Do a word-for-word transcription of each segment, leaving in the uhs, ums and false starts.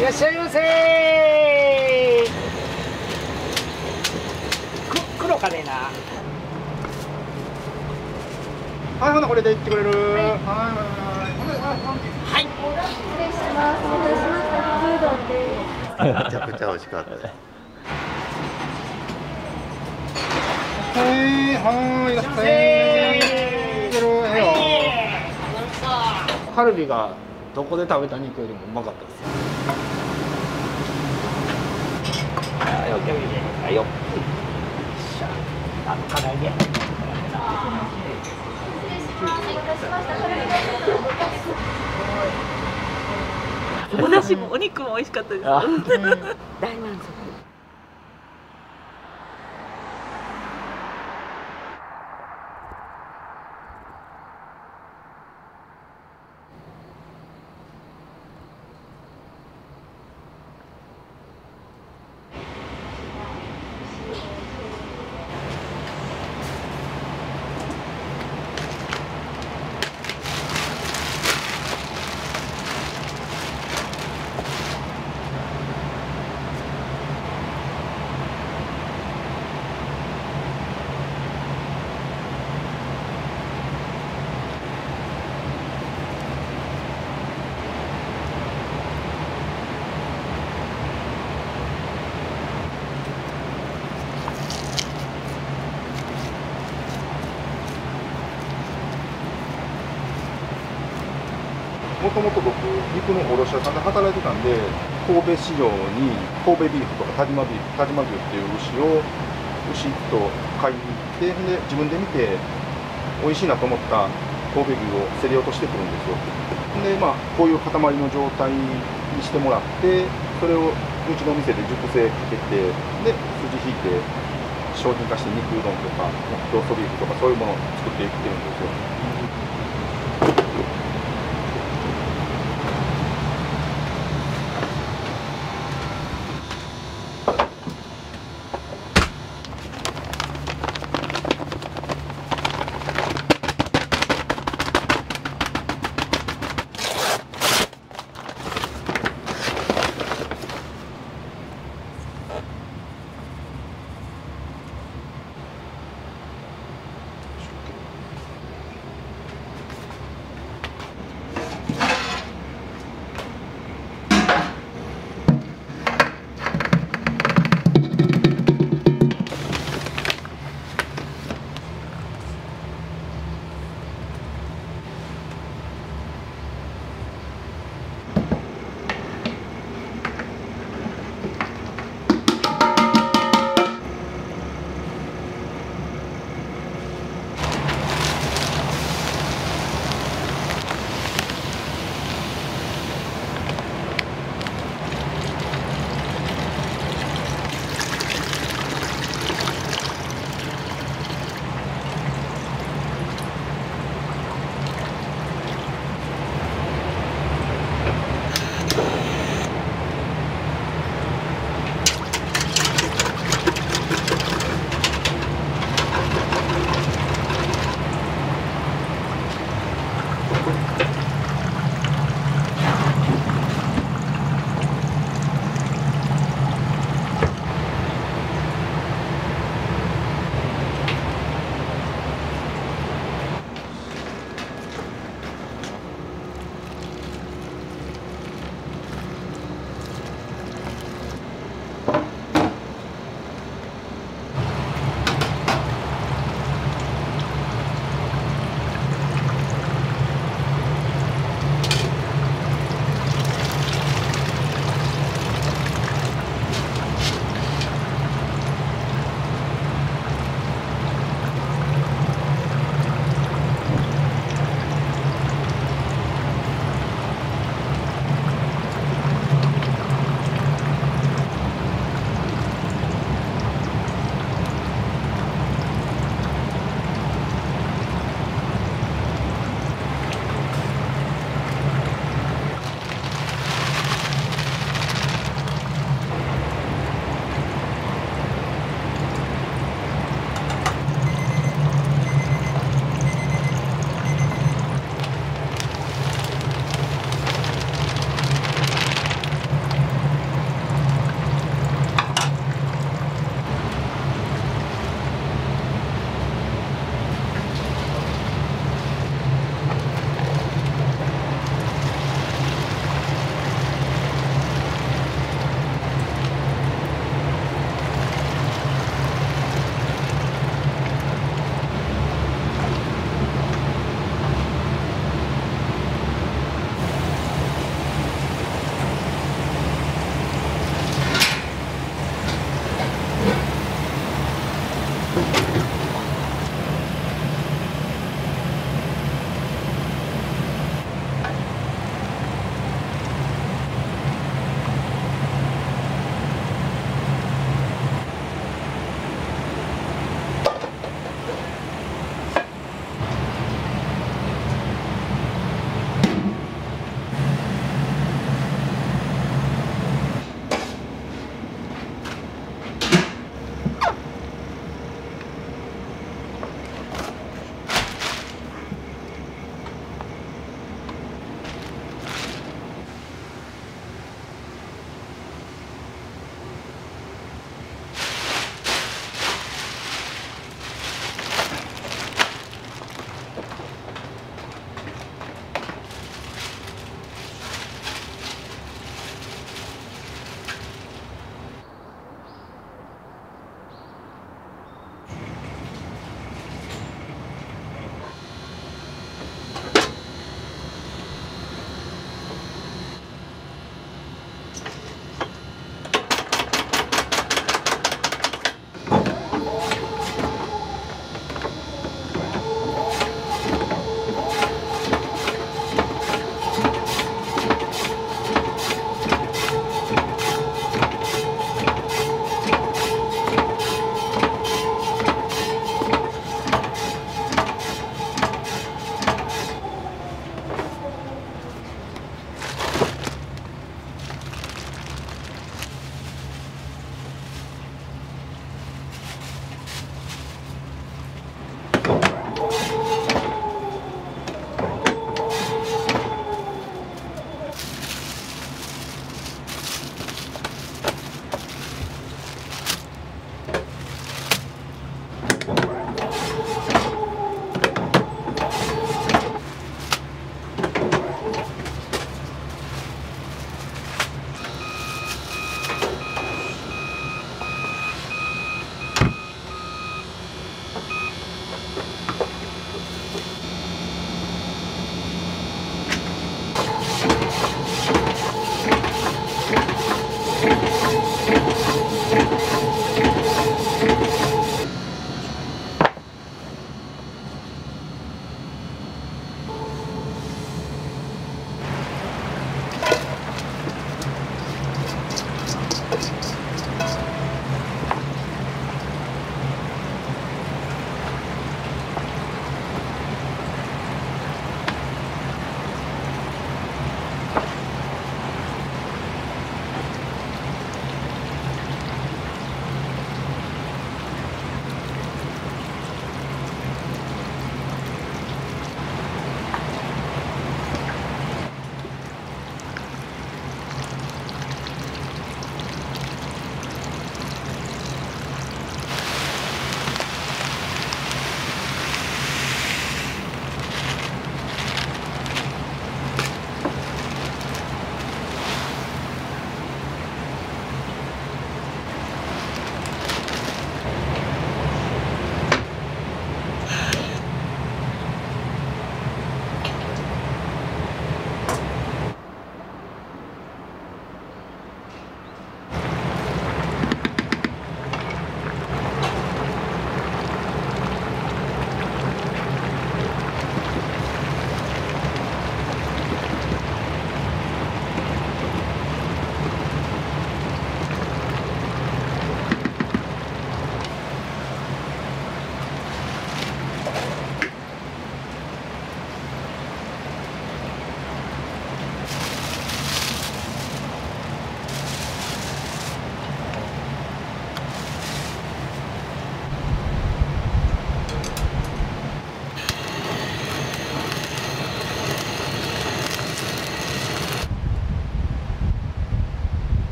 いらっしゃいませー。く黒かねえな。 はい、ほなこれで行ってくれる。はい、はい、はい。 はい。 失礼します。お待たせしました。肉うどんです。 めちゃくちゃ美味しかった。はい、はい、いらっしゃいませー。カルビがどこで食べた肉よりもうまかったです。 はい、オッケー、はいよ。あ、唐揚げ。 お出汁もお肉も美味しかったです。大満足。 もともと僕、肉の卸屋さんで働いてたんで、神戸市場に神戸ビーフとか但馬ビーフ、但馬牛っていう牛を、牛と買いに行って、で自分で見て、美味しいなと思った神戸牛を競り落としてくるんですよ。で、まあ、こういう塊の状態にしてもらって、それをうちの店で熟成かけて、で、筋引いて、商品化して肉うどんとか、ローストビーフとか、そういうものを作っていってるんですよ。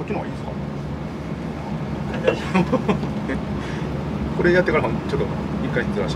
ちの方がいいですか？これやってからちょっと一回ずらして。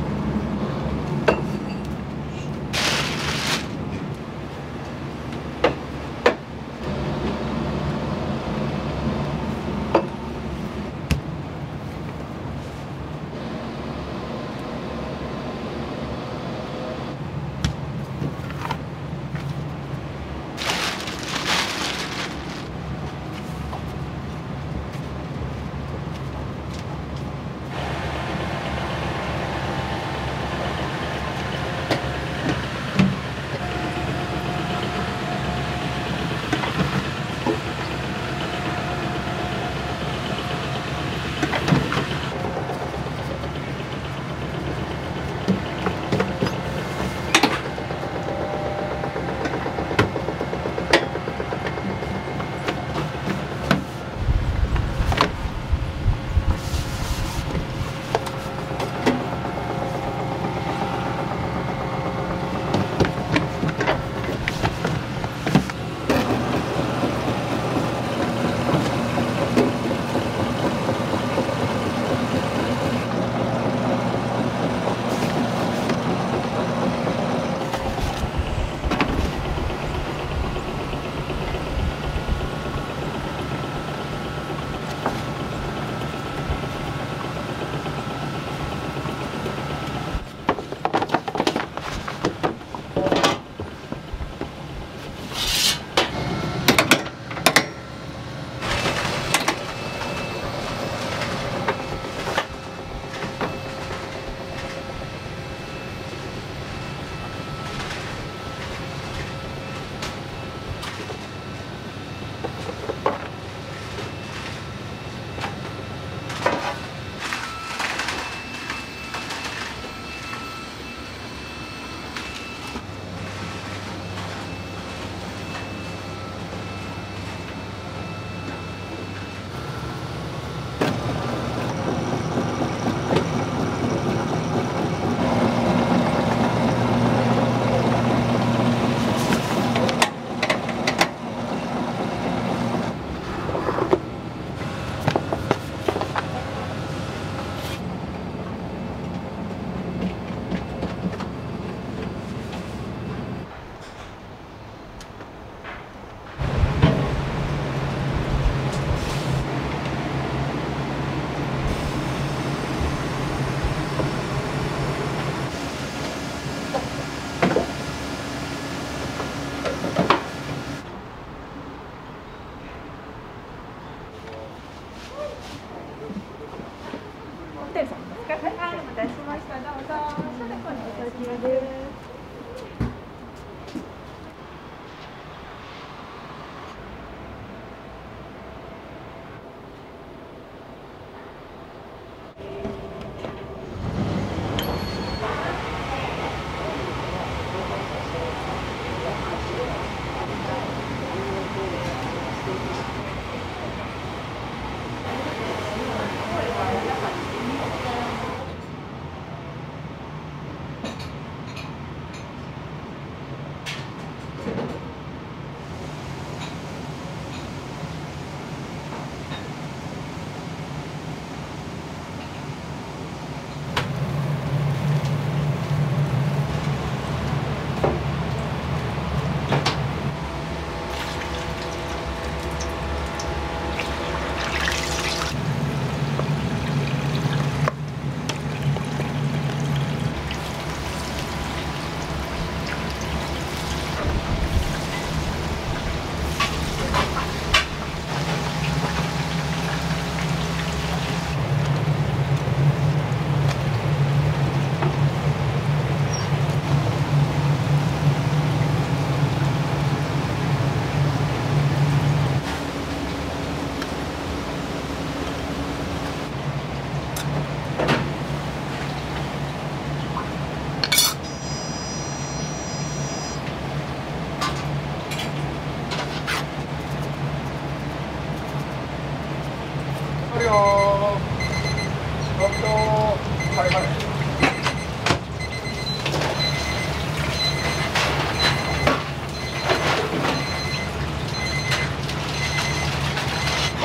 はい。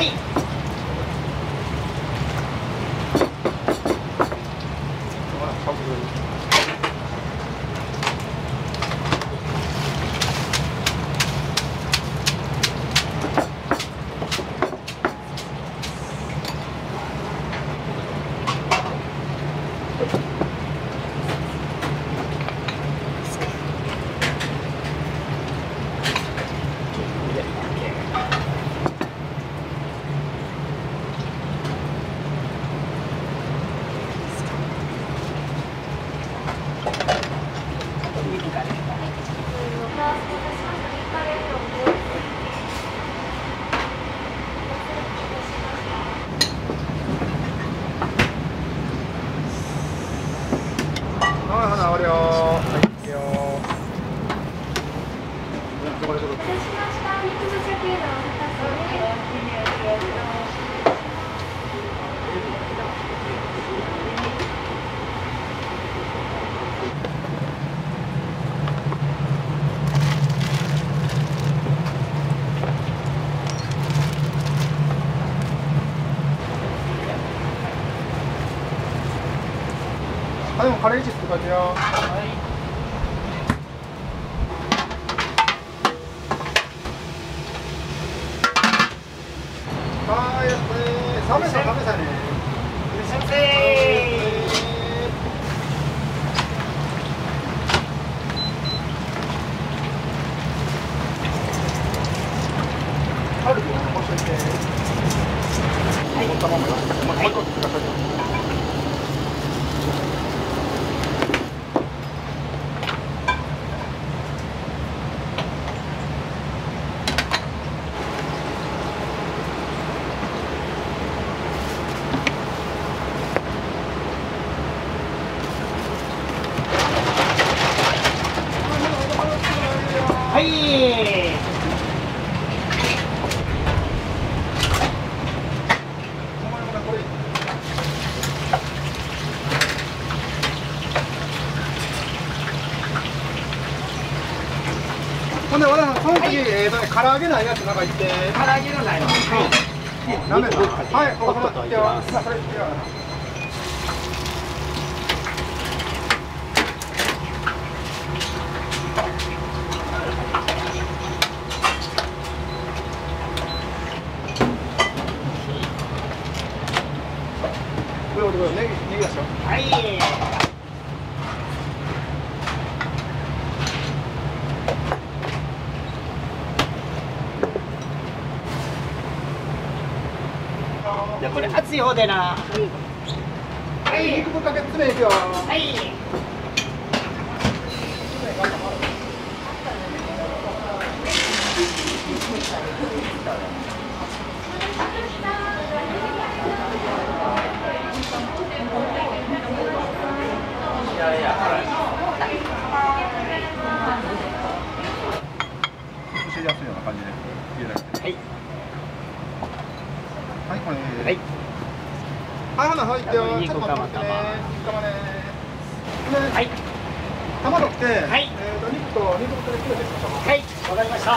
あ、でもカレーチップ書いてよ。はい。はい、やってー。サメさん、サメさんね。いらっしゃいませー。カルビを残しといて。はい。持ったままよ。もう一個ください。 はい。 ほんで、和田さん、その次、えーとね、唐揚げないやつ、なんか言って。 唐揚げのないの。はい。 ラーメンの。はい、 ホットといきます。 それ、いや。これ、これ、ネギ、ネギ出しよ。 はい。じゃあこれ熱い方でな。はい。 肉ぶっかけ詰めいくよ。 はい。いやいや、はい。 しやすいような感じで入れなくて。 はい。 はい、これ。 はい。 はい、ほな、入ってよ。 いいちょっと待ってね。肉玉ね。 はい。 玉取って、 はい。 えっと、肉と肉と詰めていきましょう。 はい、わかりました。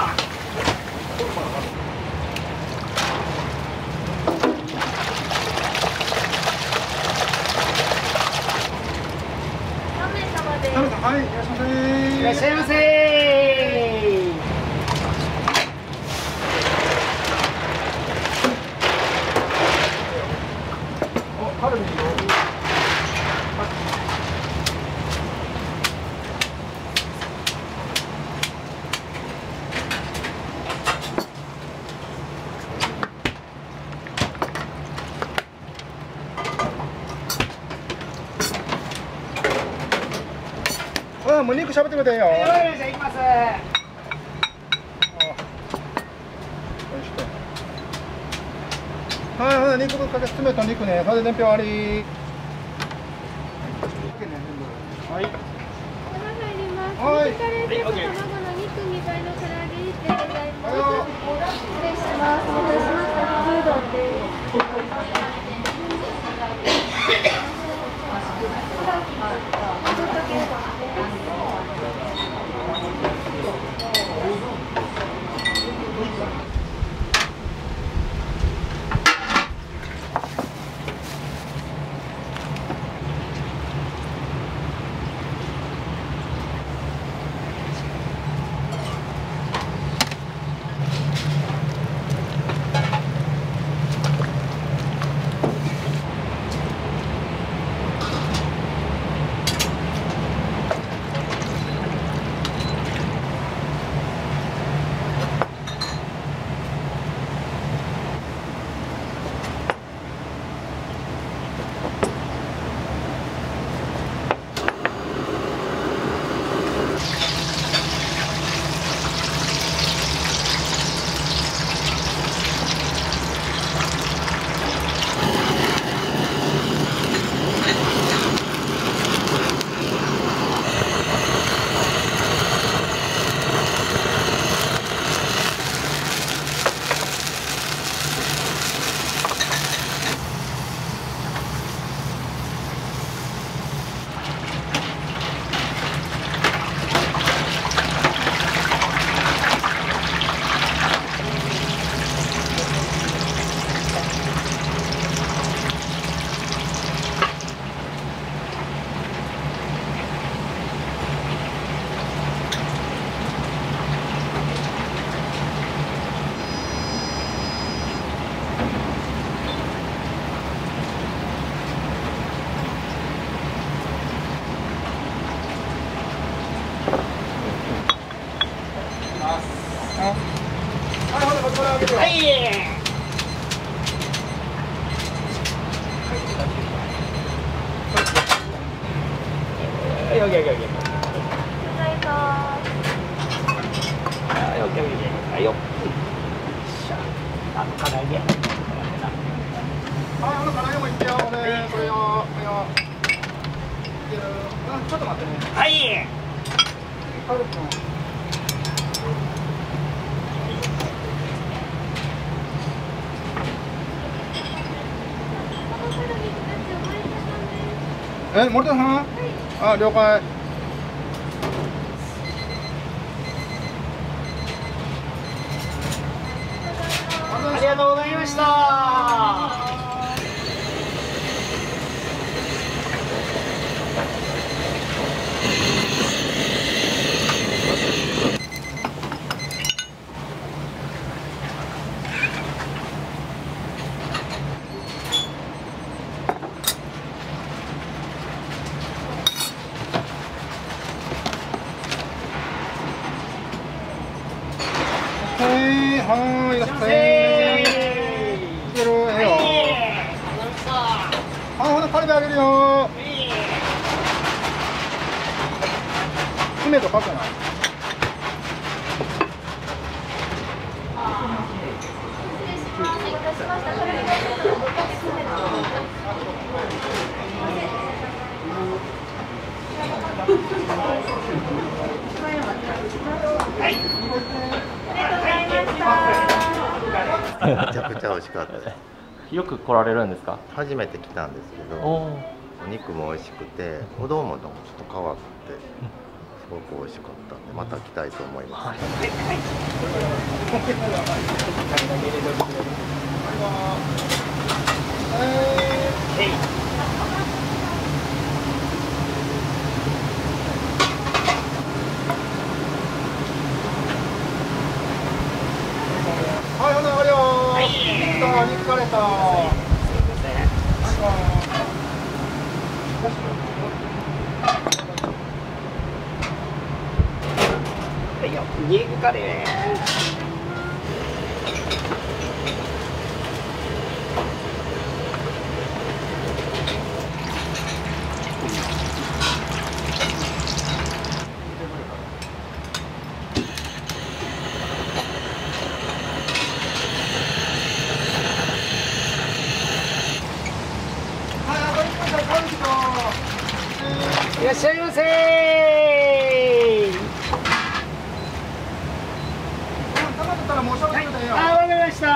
はい、いらっしゃいませ。 いらっしゃいませ。 お、カルビよ。うん、もう肉しゃべってくれていいよ。 はい、じゃあ行きます。 はい、ほな肉ぶっかけ詰めた肉ね、それで伝票あり。はい。 はい。カレーと卵の肉に倍の唐揚げ一点ございます。失礼します。お待たせしました。肉うどんです。 あの唐揚げ。 はい、あの唐揚げもいってよ、これ、これよ、これよ。ちょっと待ってね。 はい。 カル君。え、森田さん。あ、了解。 ありがとうございました。 はい、いらっしゃい。いける、ええよ。はい、ほな、カルビあげるよ。爪とかかな。 めちゃくちゃ美味しかったです。 よく来られるんですか？ 初めて来たんですけど、 おお肉も美味しくて、うどんもちょっと変わって、すごく美味しかったんで、また来たいと思います。 はい、ほな、あれよ。はい。肉カレーと。 はいよ、肉カレー。いらっしゃいませー。 たまったら申し訳ないよ。 あ、わかりました。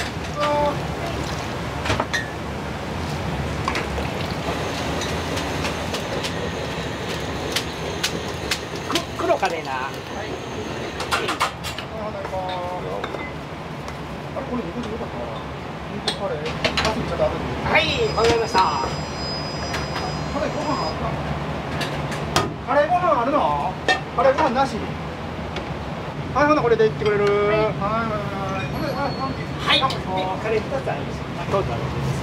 く、黒カレーな。はい。 あれ、これ肉でよかったかな。肉カレー。ガスいっちゃダメ。 はい、わかりました。 カレーご飯あったの？カレーご飯あるの？カレーご飯なし。はい、ほなこれでいってくれる。はい、はい、はい。 はい。カレー二つあります。どうぞ。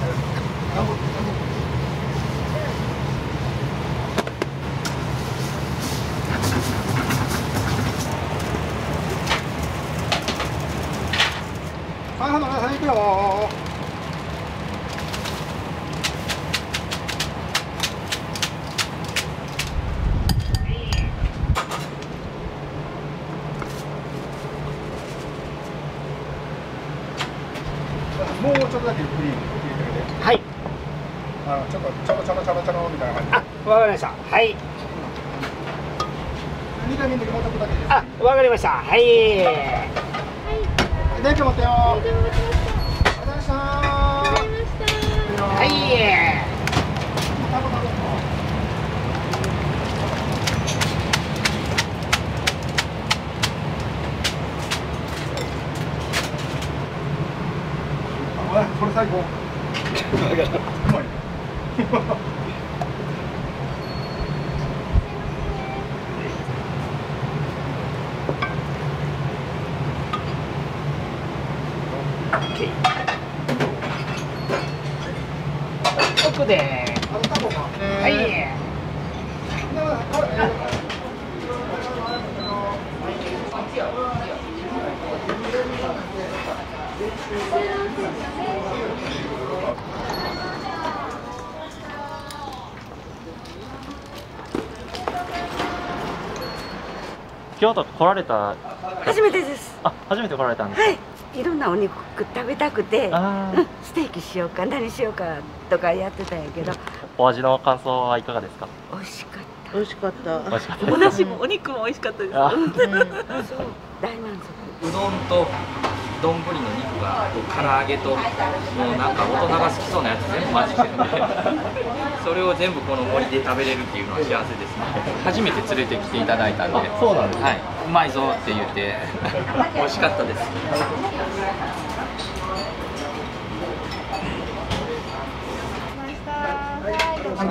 はい、ほな、はい、行くよ。もうちょっとだけゆっくり入れてくれて。 はい。 あのちょっとちょろちょろちょろちょろみたいな感じ。 あ、わかりました。はい。 にかいめの時もうちょっとだけです。 あ、わかりました。はい。 電気持ってよ。ありがとうございました。 はい。 これ最高。うまい。 奥で。 あのタコか。 はい。 京都来られた。 初めてです。 あ、初めて来られたんですか。 はい。 いろんなお肉食べたくて、うん、ステーキしようか何しようかとかやってたんやけど。 お味の感想はいかがですか？ 美味しかった。 美味しかった。 美味しかった。 お出汁もお肉も美味しかったです。 あ、 そう、大満足。 うどんと丼の肉が唐揚げともうなんか大人が好きそうなやつ全部混じってるんでそれを全部この森で食べれるっていうのは幸せですね。初めて連れてきていただいたんで、そうなんです、はい、うまいぞって言って美味しかったです。 ありがとうございます。ありがとうございます。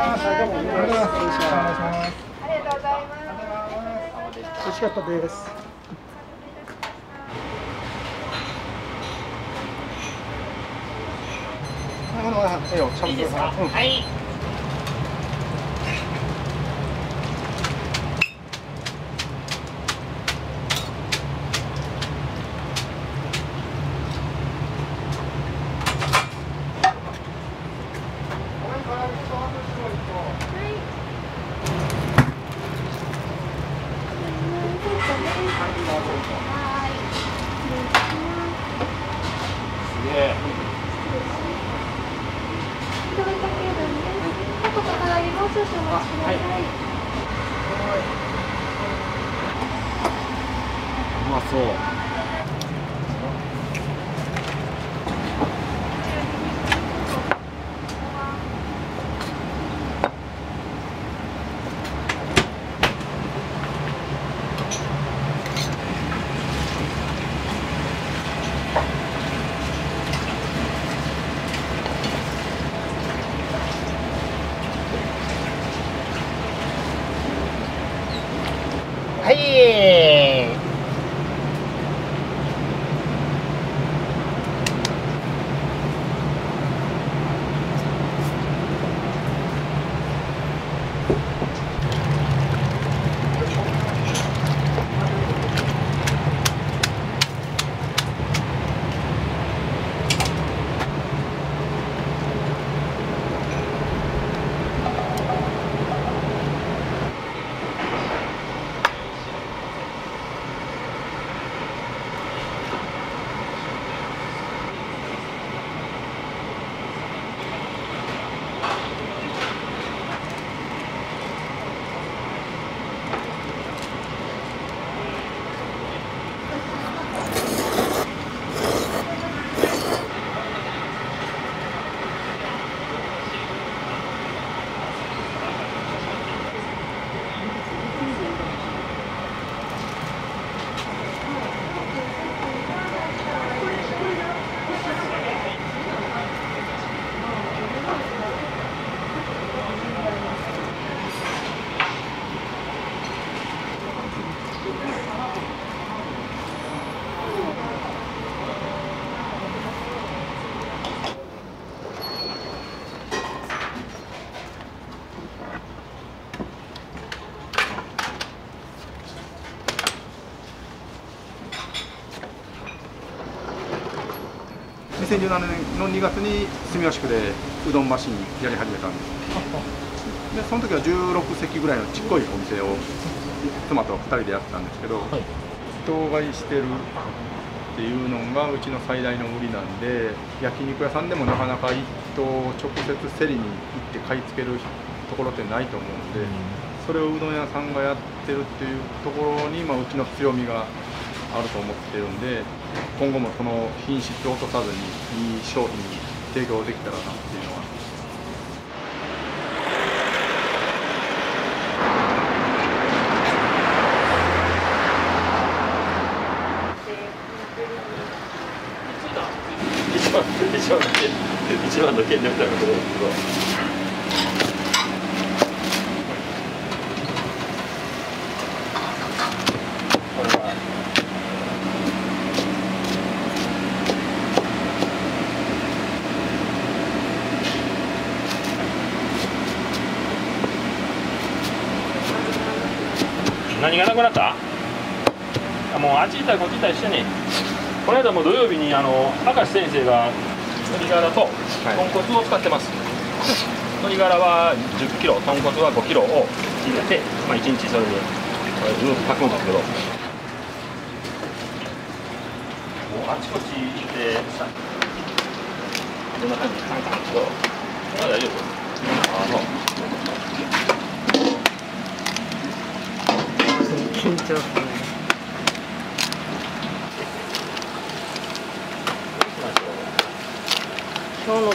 美味しかったです。いいですか？はい。うまそう。はい。にせんじゅうななねんのにがつに住吉区でうどんマシンやり始めたんです。でその時はじゅうろくせきぐらいのちっこいお店を妻とふたりでやってたんですけど、はい、人買いしてるっていうのがうちの最大の売りなんで、焼肉屋さんでもなかなか一頭直接競りに行って買い付けるところってないと思うんで、それをうどん屋さんがやってるっていうところに、まあ、うちの強みがあると思ってるんで、今後もその品質を落とさずにいい商品に提供できたらなっていうのは。一番一番の権一番の権力だから。何がなくなった？もうあっち行ったりこっち行ったりしてね。この間も土曜日にあの明石先生が鶏ガラと豚骨を使ってます。鶏ガラはじゅっキロ、豚骨はごキロを入れて、まあいちにちそれでずっと炊くんですけど。 あちこち行ってさ、こんな感じでカンカンと、あ、大丈夫。あの緊張する。今日の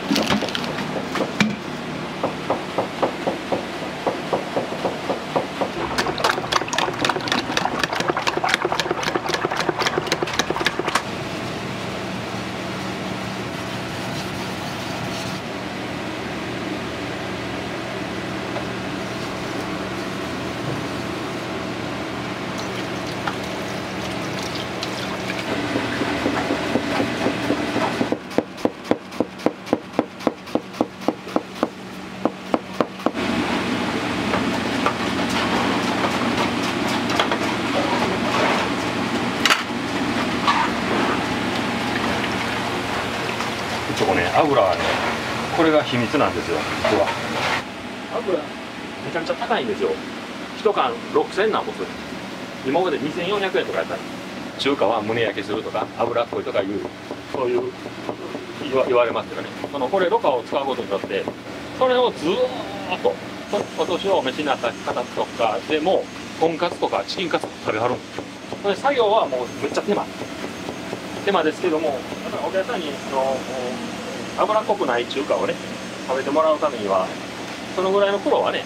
そこね、油はね、これが秘密なんですよ、実は。油、めちゃくちゃ高いんですよ。一缶ろくせんなんぼする。今までにせんよんひゃくえんとかやったら、中華は胸焼けするとか、油っこいとかいう、そういう言わ言われますけどね。そのこれ、ろ過を使うことによって、それをずーっと、今年お召しになった方とかでも、とんかつとかチキンカツとか食べはるんです。それ作業はもうめっちゃ手間。手間ですけども、お客さんにその脂っこくない中華をね食べてもらうためにはそのぐらいの苦労はね。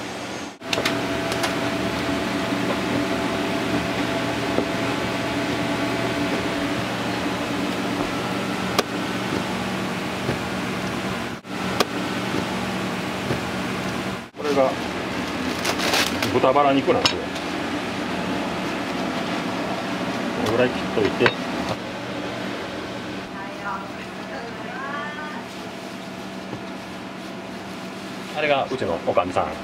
これが豚バラ肉なんですよ。このぐらい切っといて。あれがうちのおかみさんね。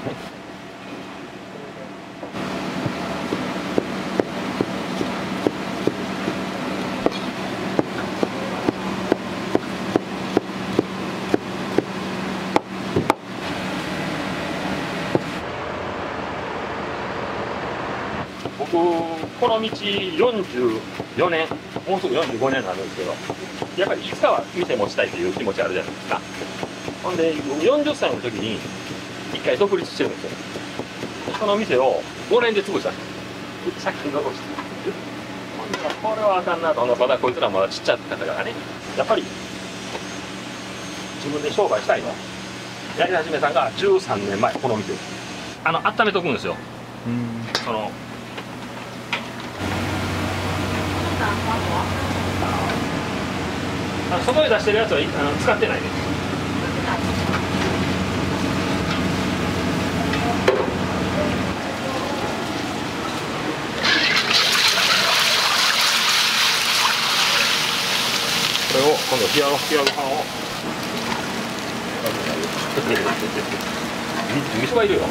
僕この道よんじゅうよねん、もうすぐよんじゅうごねんになるんですけど、やっぱりいつかは店持ちたいという気持ちあるじゃないですか。ほんでよんじゅっさいの時に一回独立してるんですよ。その店をごねんで潰したんです。借金残して。これはあかんなと。まだこいつらまだちっちゃかったからね、やっぱり自分で商売したいとやり始めたのがじゅうさんねんまえ。この店あの温めとくんですよ。うんそのあの外に出してるやつはあの使ってないです。これを今度冷やご飯を味噌がいるよ。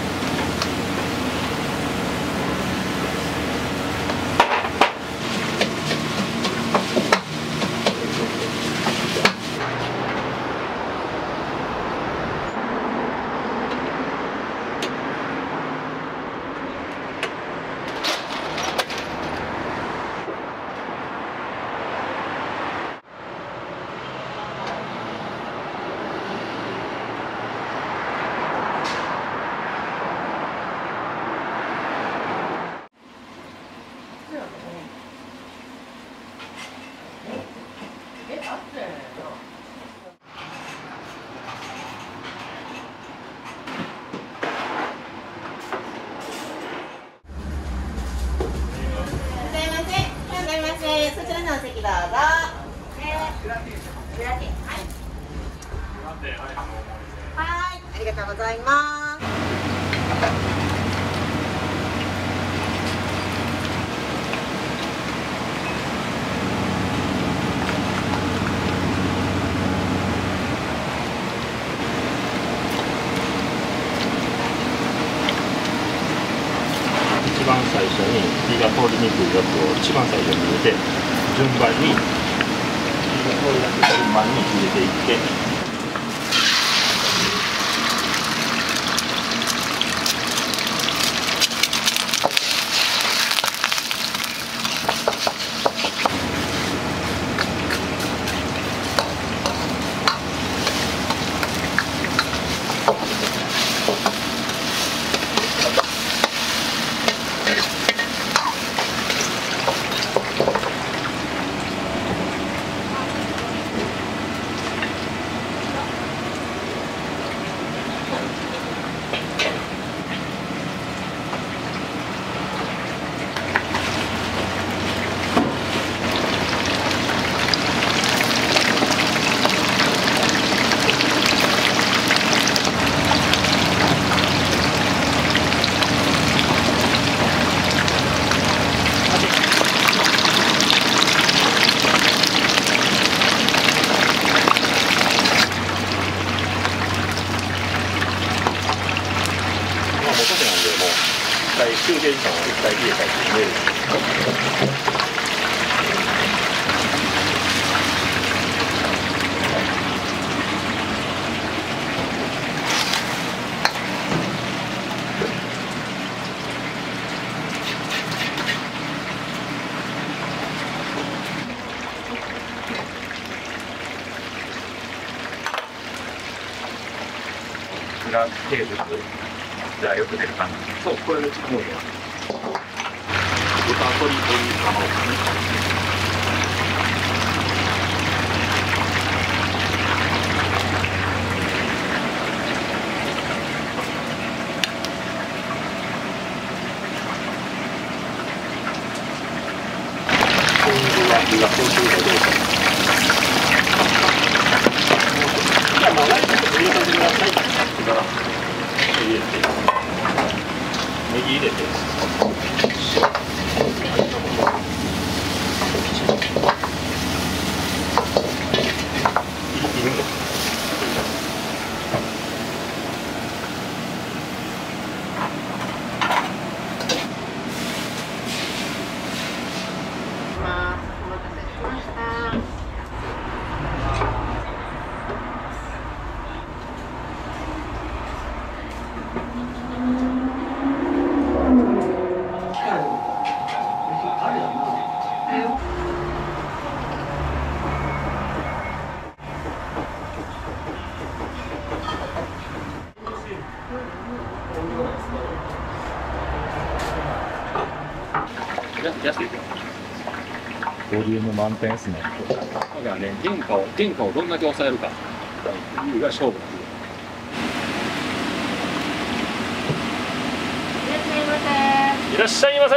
はい、ありがとうございます。 一番最初に火が通りにくいやつを一番最初に入れて、順番に火が通りやすい順番に入れていって。 ゲージ感を一切入れたりしてる。が手でじゃあよく出るかな。そう、これでちょっともういいわ。豚鶏鶏卵ね。火が通ってるかどうか。じゃあもうライトと入れてください。から入れて、ネギ入れて。 ボリューム満点ですね。 だからね、原価を原価をどんだけ抑えるかいうが勝負なんですよ。いらっしゃいませ。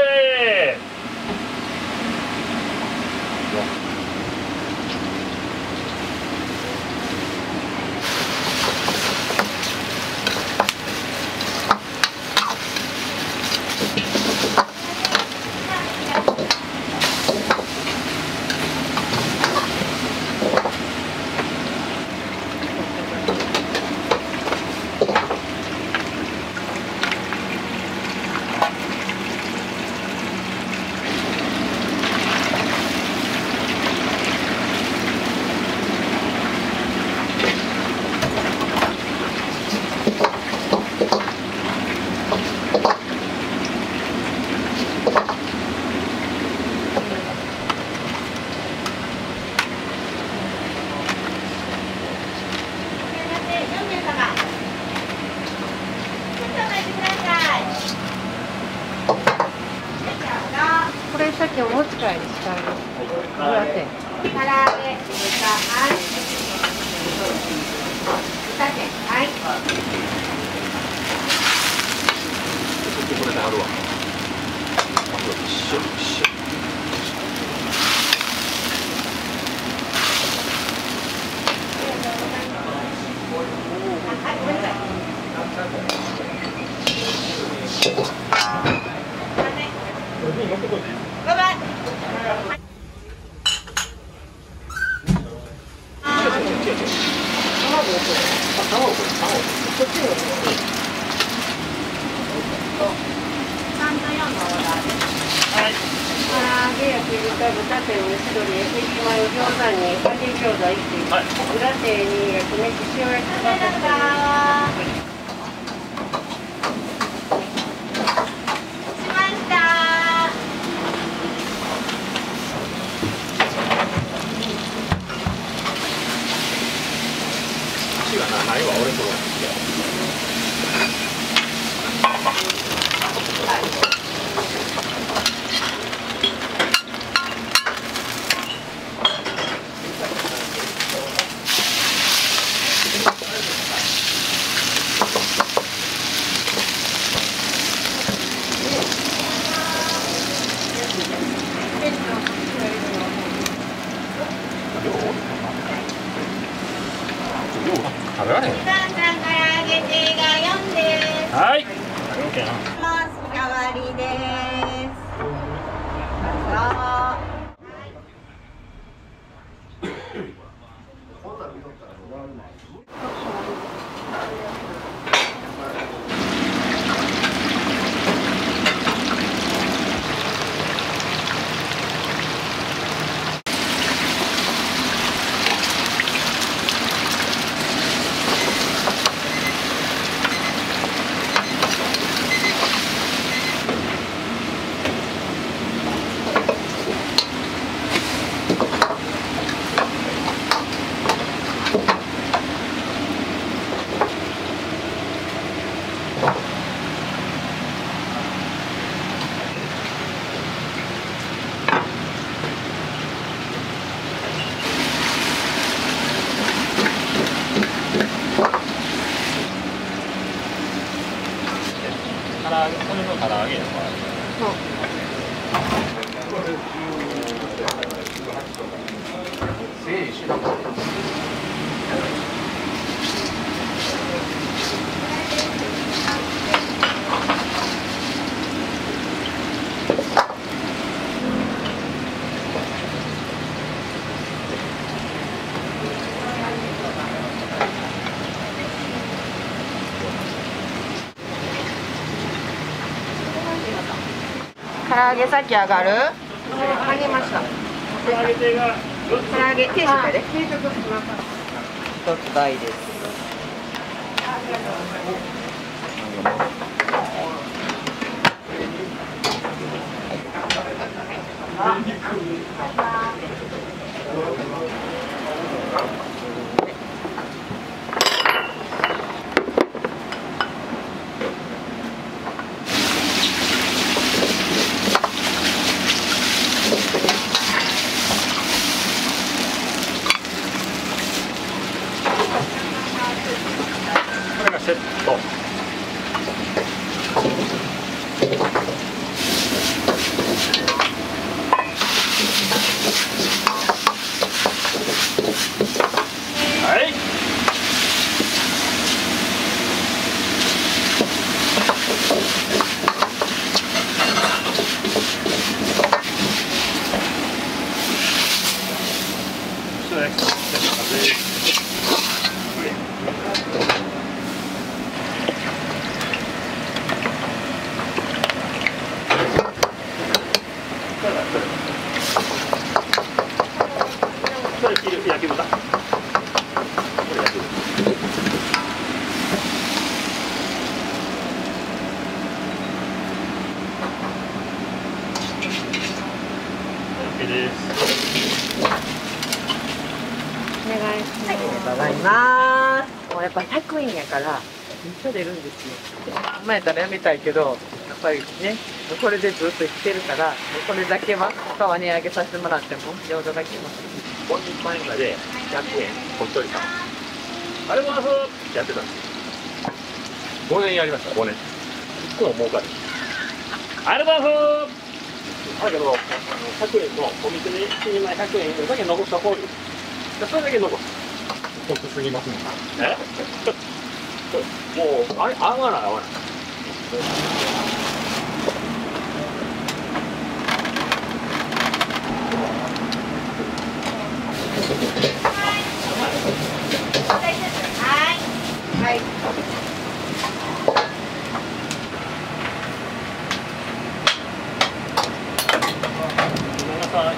これさっきお持ち帰りしたいです。唐揚げ、豚、はい。豚天、はい。 これであるわ。あと一緒一緒。 バイバイ。唐揚げ、焼き豚、豚天、蒸し鶏、エビマヨ、餃子に、揚げ餃子いち、裏手に焼き飯、塩焼きそばです。しました。 足がなないわ、俺とこ。食べられへん。はい。 おかわりです。 唐揚げ、骨の唐揚げやこれ。 唐揚げ先上がる？揚げました。 唐揚げ手が唐揚げ定食やで。 定食します。 一つ大です。 これがセット。はい。それ焼き豚。これ焼き豚。OK です。 お願いします。 ありがとうございます。もうやっぱひゃくえんやからめっちゃ出るんですよ。前やったらやめたいけど、やっぱりね、これでずっと生きてるから、これだけは他は値上げさせてもらっても用途がきます。 ごにんまえまでひゃくえんお一人様。あれもあそうってやってたんですよ。ごねんやりました、ごねん。いつも儲かる。あれもあそうだけど、ひゃくえんのお店でいちにんまえひゃくえんだけ残した方がいい。それだけ残す。 得すぎますね。 えもう、あれ、合わない合わない。 はい。 ごめんなさい。はい。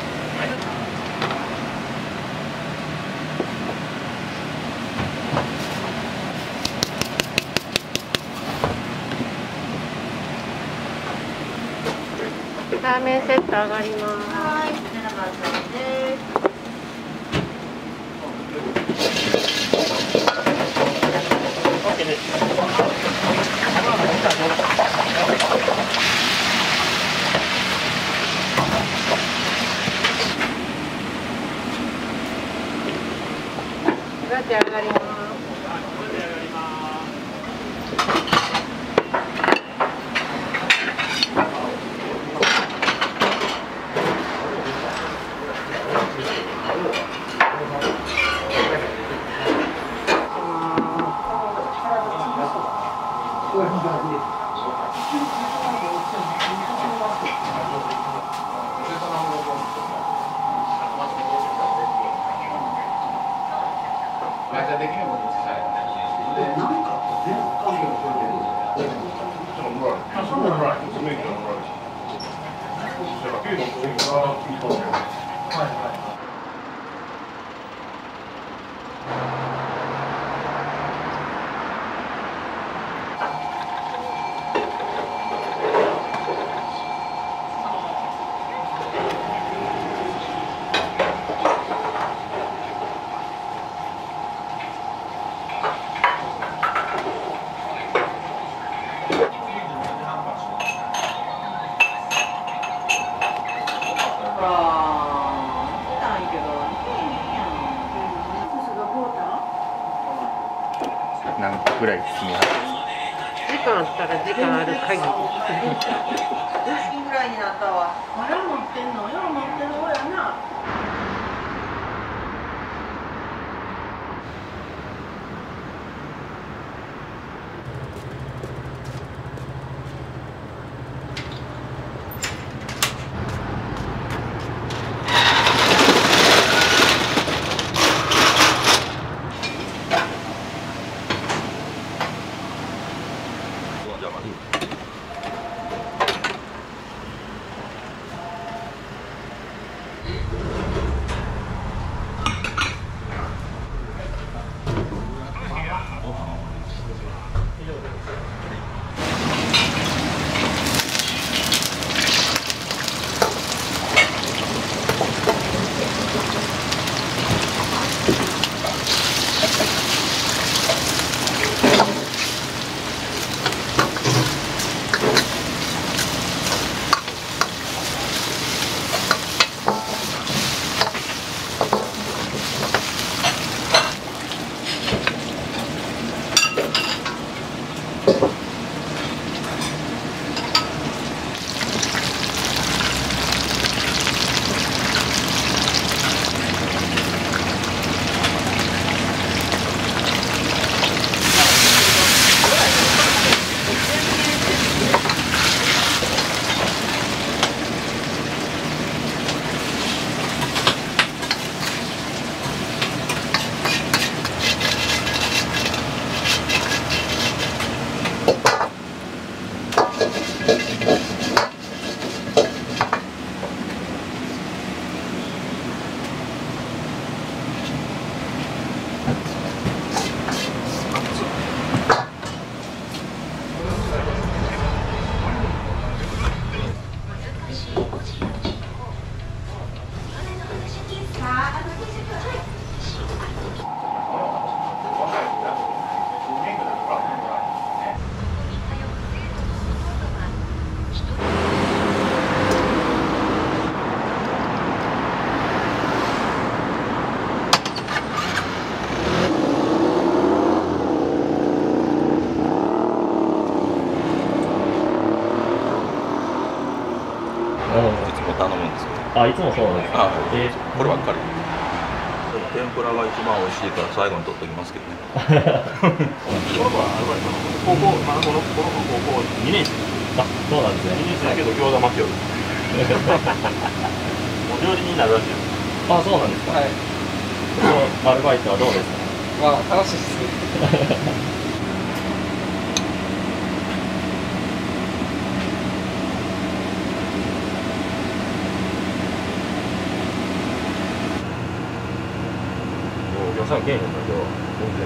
ラーメンセット上がります。 はい、こちらがそうです。 OK です。 ラテ上がります。 はい、 何個ぐらい積み上げますか？ 時間あったら時間ある限り。 ぐらいになったわ。まだ持ってんの？よう持ってる方やな。 頼むんですけど。 あ、いつもそうなんですか。 あ、えー、こればっかり。天ぷらが一番美味しいから最後に取っときますけどね。この子はあれは高校、まだこのこの子高校にねん生。 あ、そうなんですね。 にねん生だけど餃子巻きよる。お料理になるらしいです。 あ、そうなんですか。はい。アルバイトはどうですか。 まあ楽しいです。 予算けえへんだけど全然。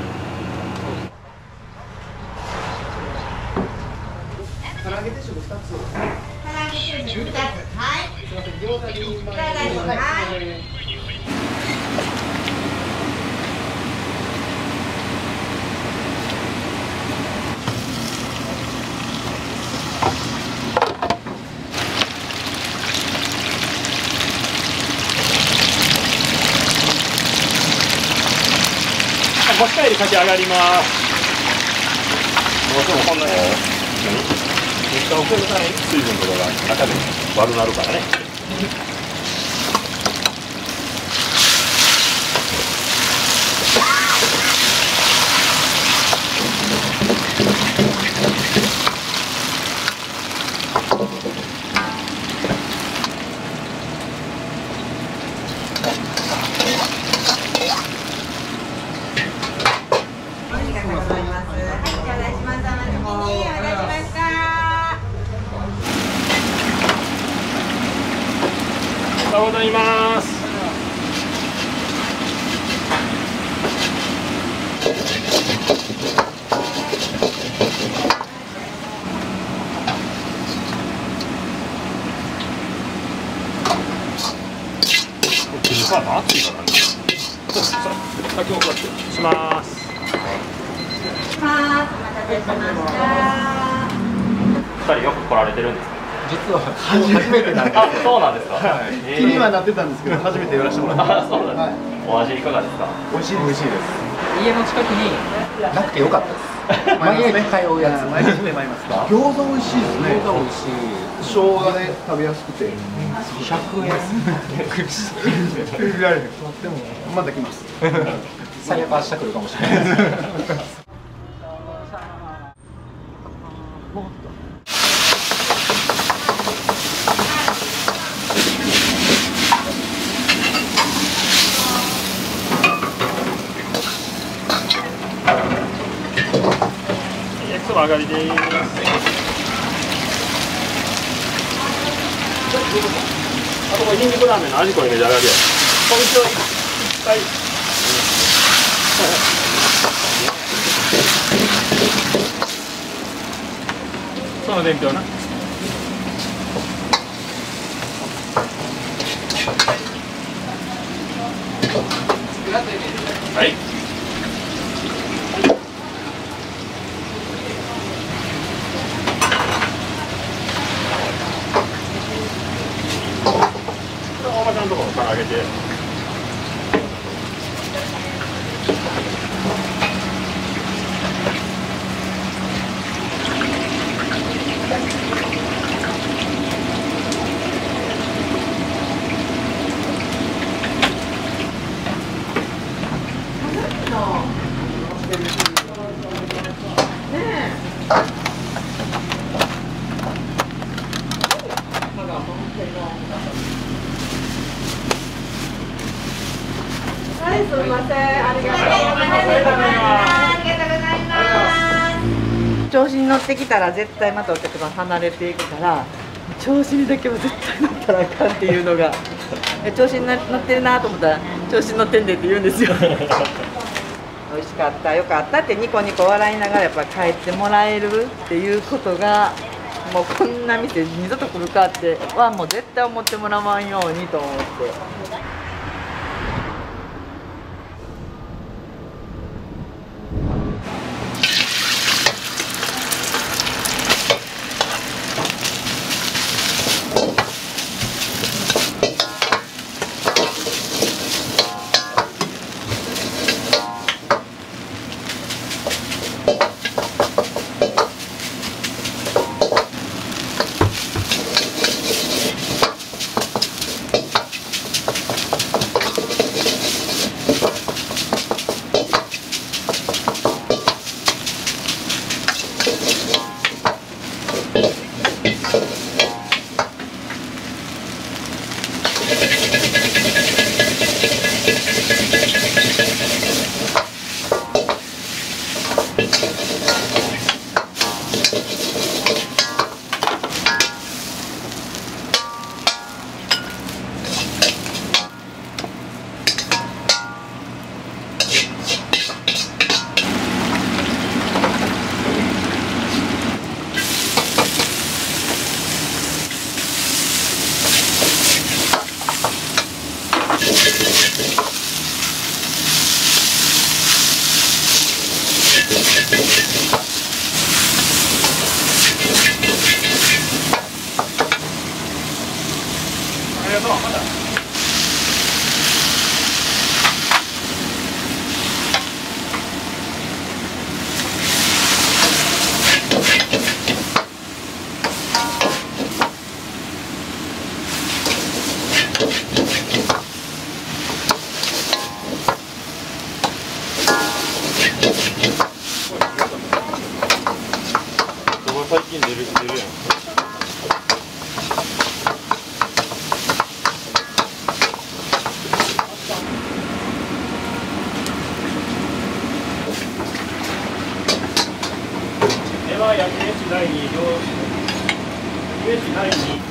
唐揚げ定食ふたつ。唐揚げ定食ふたつ。はい。 すみません、餃子にいただきます。はい。 持ち帰りかき上がります。 どうしてもこんなに何？めっちゃお客さん水分とかが中で悪なるからね。 おはようございます。さあ、暑いからね。先をこうやってします。 お待たせしました。 二人よく来られてるんですか。 実は初めてなんです。 あ、そうなんですか。 はい、気にはなってたんですけど、初めてやらせてもらってます。 そうなんです。お味いかがですか。 美味しい美味しいです。 家の近くになくてよかったです。毎日通うやつ。毎日で迷いますか。餃子美味しいですね。餃子美味しい。生姜で食べやすくて。百円。でもまだ来ます。再やっぱ明日来るかもしれない。 上がりです。あとこれニンニクラーメンの味濃いめで上がりや。こんにちは。はい。その伝票な。はい。おばちゃんのところから揚げて。 はい、すみません。ありがとうございます。調子に乗ってきたら絶対またお客さん離れていくから、調子にだけは絶対乗ったらあかんっていうのが調子に乗ってるなと思ったら調子に乗ってんでって言うんですよ。美味しかった、よかったってニコニコ笑いながらやっぱ帰ってもらえるっていうことが、もうこんな店二度と来るかってはもう絶対思ってもらわんようにと思って。 最近出る出るやん。では焼き飯第二両焼き飯第二。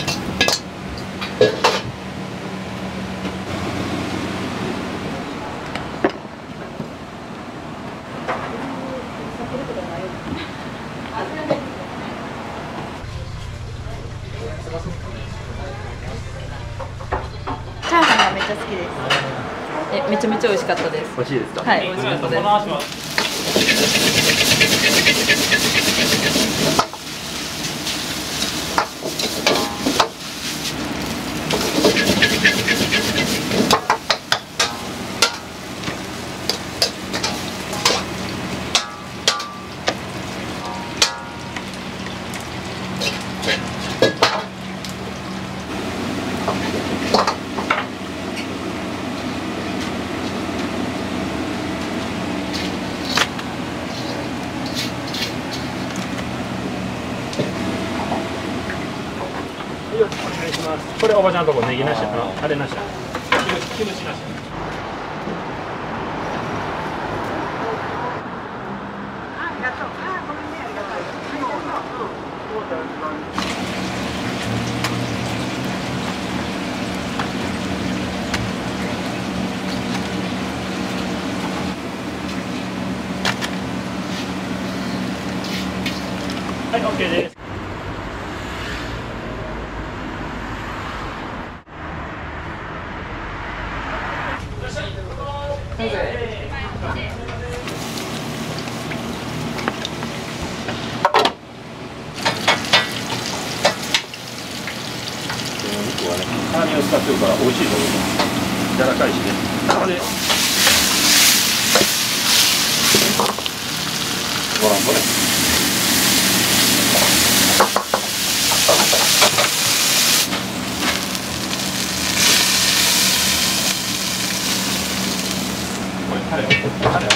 チャーハンがめっちゃ好きです。え、めちゃめちゃ美味しかったです。 美味しいですか。 はい、美味しかったです。 これおばちゃんのとこネギなしやな、あれなしや、キムチなし。はい、オッケーです。肉はね、辛みを使ってるから美味しいと思います。柔らかいしね。これご覧もね。これタレをタレを。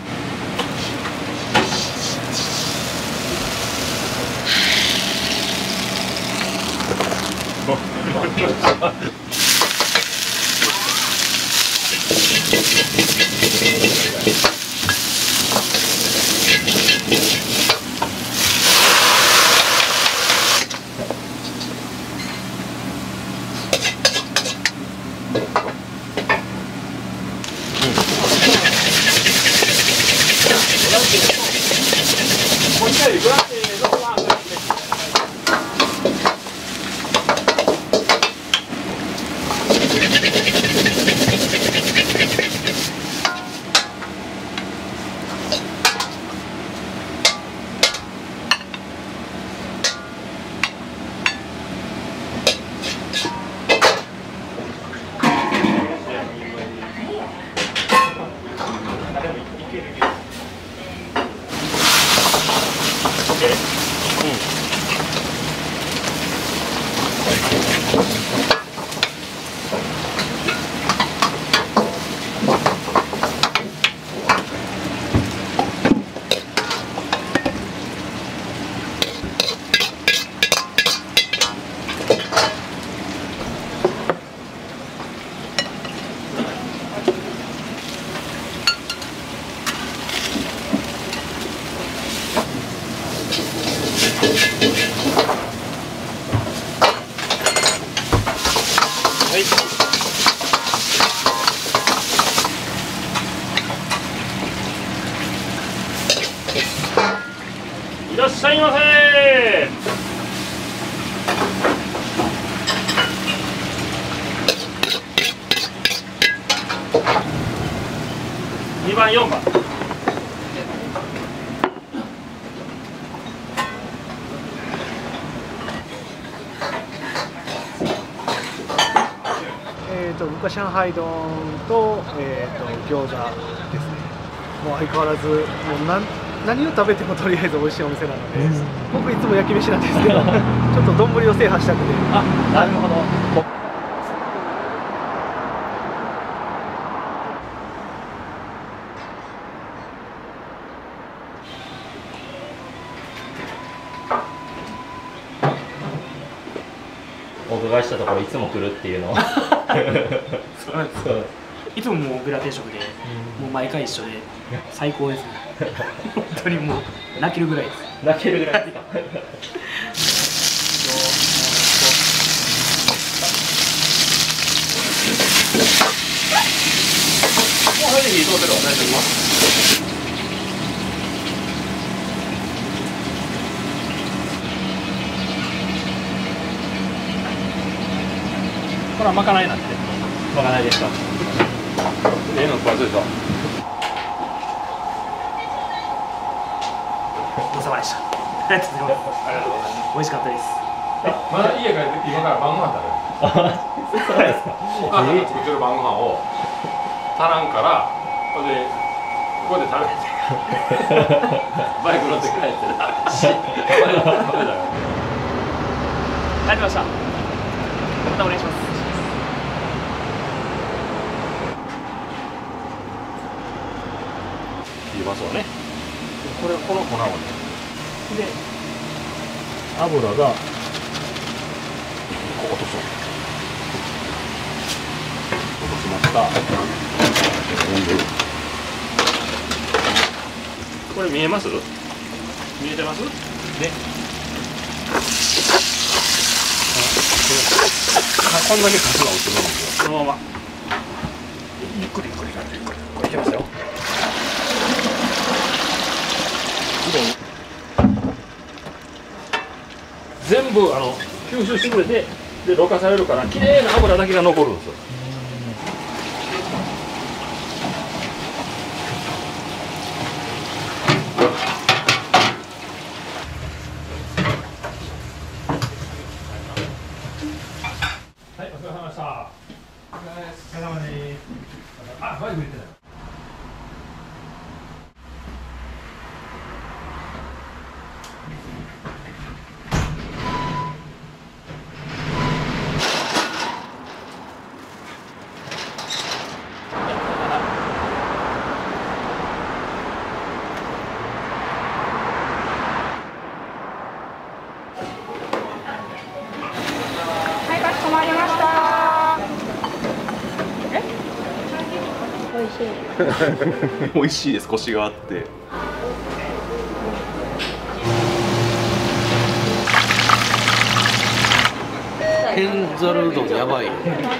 いらっしゃいませ。にばんよんばん。 えっと僕は上海丼とえっと餃子ですね。もう相変わらずもうなん何を食べてもとりあえず美味しいお店なので、僕いつも焼き飯なんですけど、ちょっと丼を制覇したくて。あ、なるほど。 お伺いしたところいつも来るっていうのをそうなんです。いつももうグラ定食で、もう毎回一緒で最高ですね。本当にもう泣けるぐらいです。 泣けるぐらいですか。 もう入りに通ってるわ、大丈夫。これはまかないなんて。 まかないですか。 ええの詳しいでしょ。 ごちそうさまでした。ありがとうございます。ありがとうございます。美味しかったです。 まだ家帰って今から晩ご飯食べる。 そうですか。 お母さんが作ってる晩ご飯を足らんから、これでここで食べてバイク乗って帰って食べし。バイク乗って食べたよ。 ありがとうございました。またお願いします。 うまそうね。これこの粉をね。 で油がこう落とそう。 ました。これ見えます？見えてます？ね。こんだけ数が落ちるんですよ。そのまま。ゆっくりゆっくりゆっくり。これいきますよ。全部あの吸収してくれて、でろ過されるから綺麗な油だけが残るんですよ。はい、お疲れ様でした。お疲れ様です。あ、バイク入れてない。 美味しいです。コシがあって。 天ざるうどんやばい。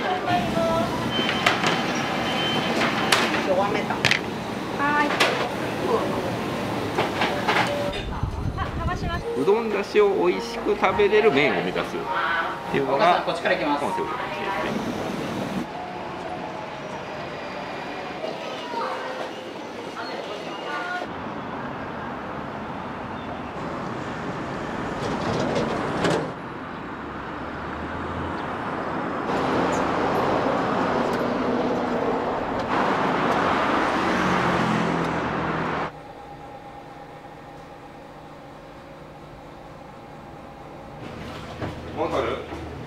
うどんだしを美味しく食べれる麺を目指すっていうのがコンセプトかもしれないですね。わかる？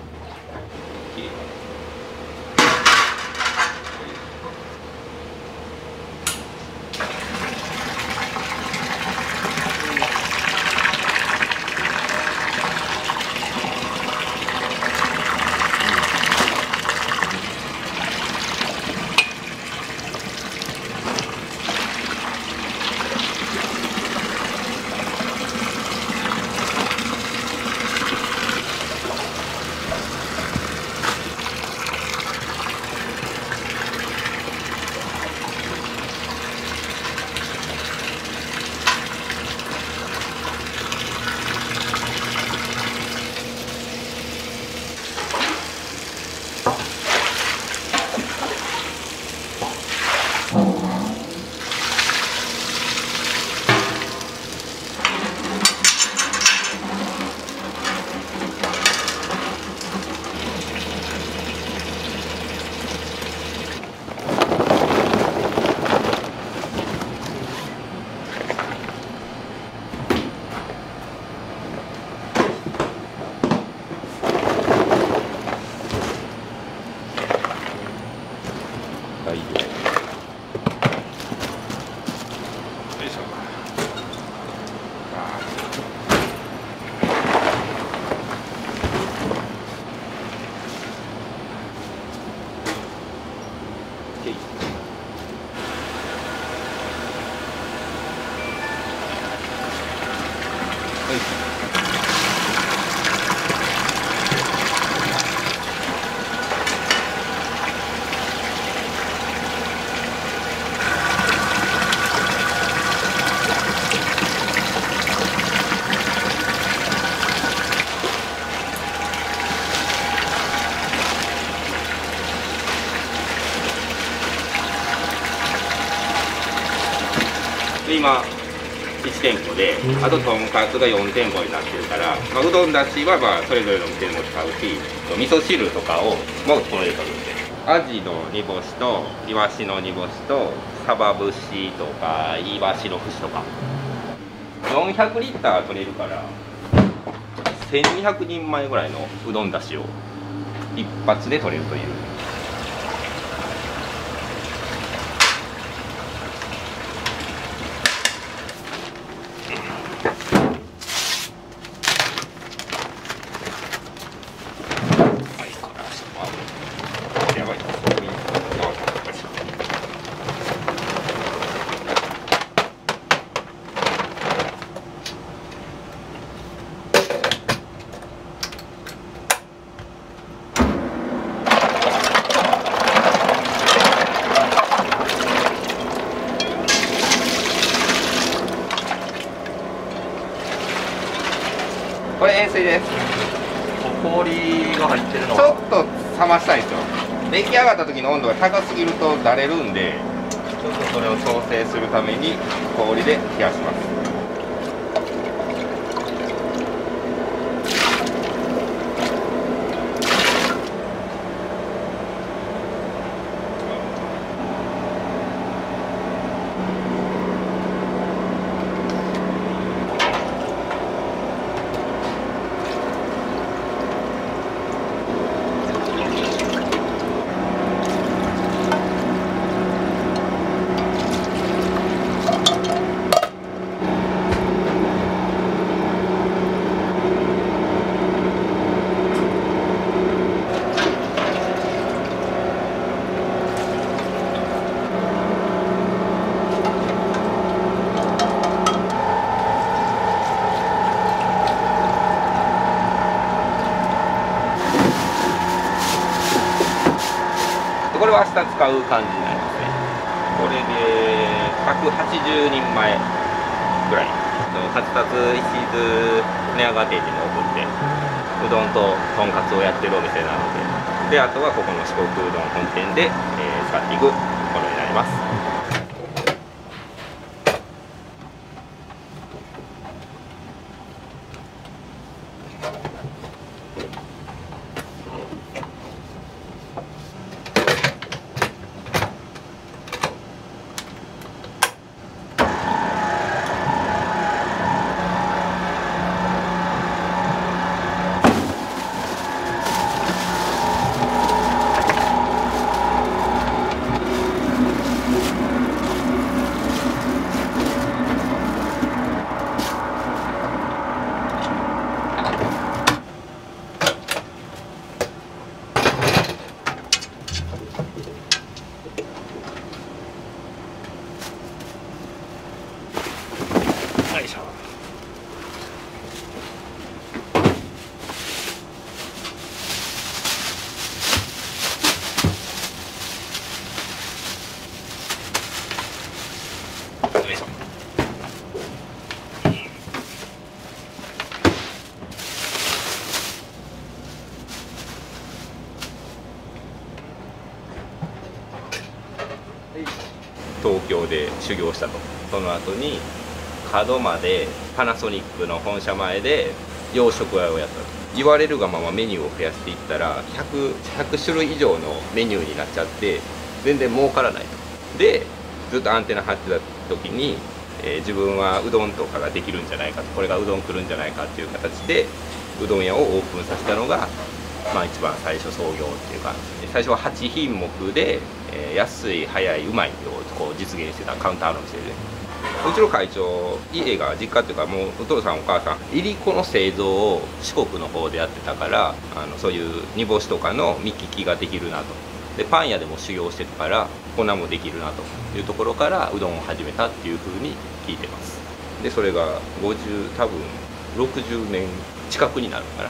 大量。よいしょ。で今いち店舗で、あととんかつがよん店舗になってるから、まあ、うどんだしはまあそれぞれの店でも使うし、味噌汁とかをもこれで取るんで、アジの煮干しとイワシの煮干しとサバ節とかイワシの節とかよんひゃくリッター取れるからせんにひゃくにんまえぐらいのうどんだしを一発で取れるという。やばい。 これ塩水です。 氷が入ってるのちょっと冷ましたいんですよ。出来上がった時の温度が高すぎるとだれるんで、ちょっとそれを調整するために氷で冷やします。これは明日使う感じになりますね。これでひゃくはちじゅうにんまえぐらい。カツタツ石津寝屋川店にもオープンで、うどんととんかつをやってるお店なので、であとはここの四国うどん本店で、えー、使っていくものになります。東京で修行したと。その後に門真でパナソニックの本社前で洋食屋をやったと。言われるがままメニューを増やしていったらひゃく、ひゃく種類以上のメニューになっちゃって全然儲からないと。でずっとアンテナ張ってた時に、えー、自分はうどんとかができるんじゃないかと、これがうどん来るんじゃないかっていう形でうどん屋をオープンさせたのが、まあ、一番最初創業っていうか、最初ははちひんもくで、えー、安い早いうまいをこう実現してたカウンターの店で、うちの会長家が実家っていうか、もうお父さんお母さんいりこの製造を四国の方でやってたから、あのそういう煮干しとかの見聞きができるなと。でパン屋でも修行してたから粉もできるなというところからうどんを始めたっていうふうに聞いてます。でそれがごじゅう多分ろくじゅうねん近くになるから。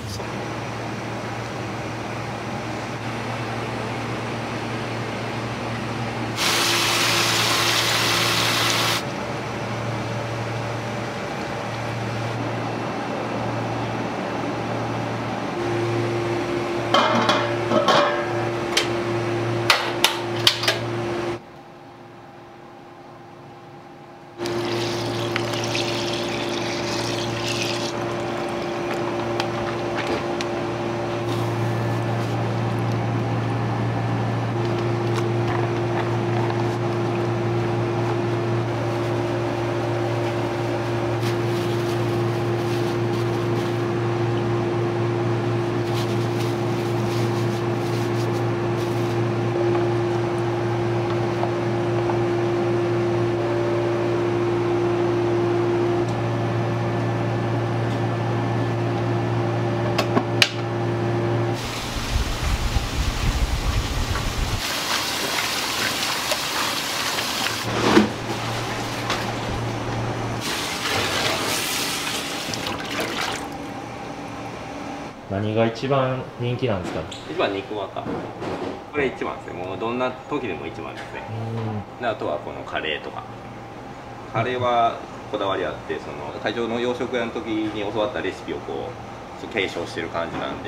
何が一番人気なんですか？ 一番肉まか。これ一番ですね。もうどんな時でも一番ですね。であとはこのカレーとか。カレーはこだわりあって、その会長の洋食屋の時に教わったレシピをこうつ継承してる感じなんで。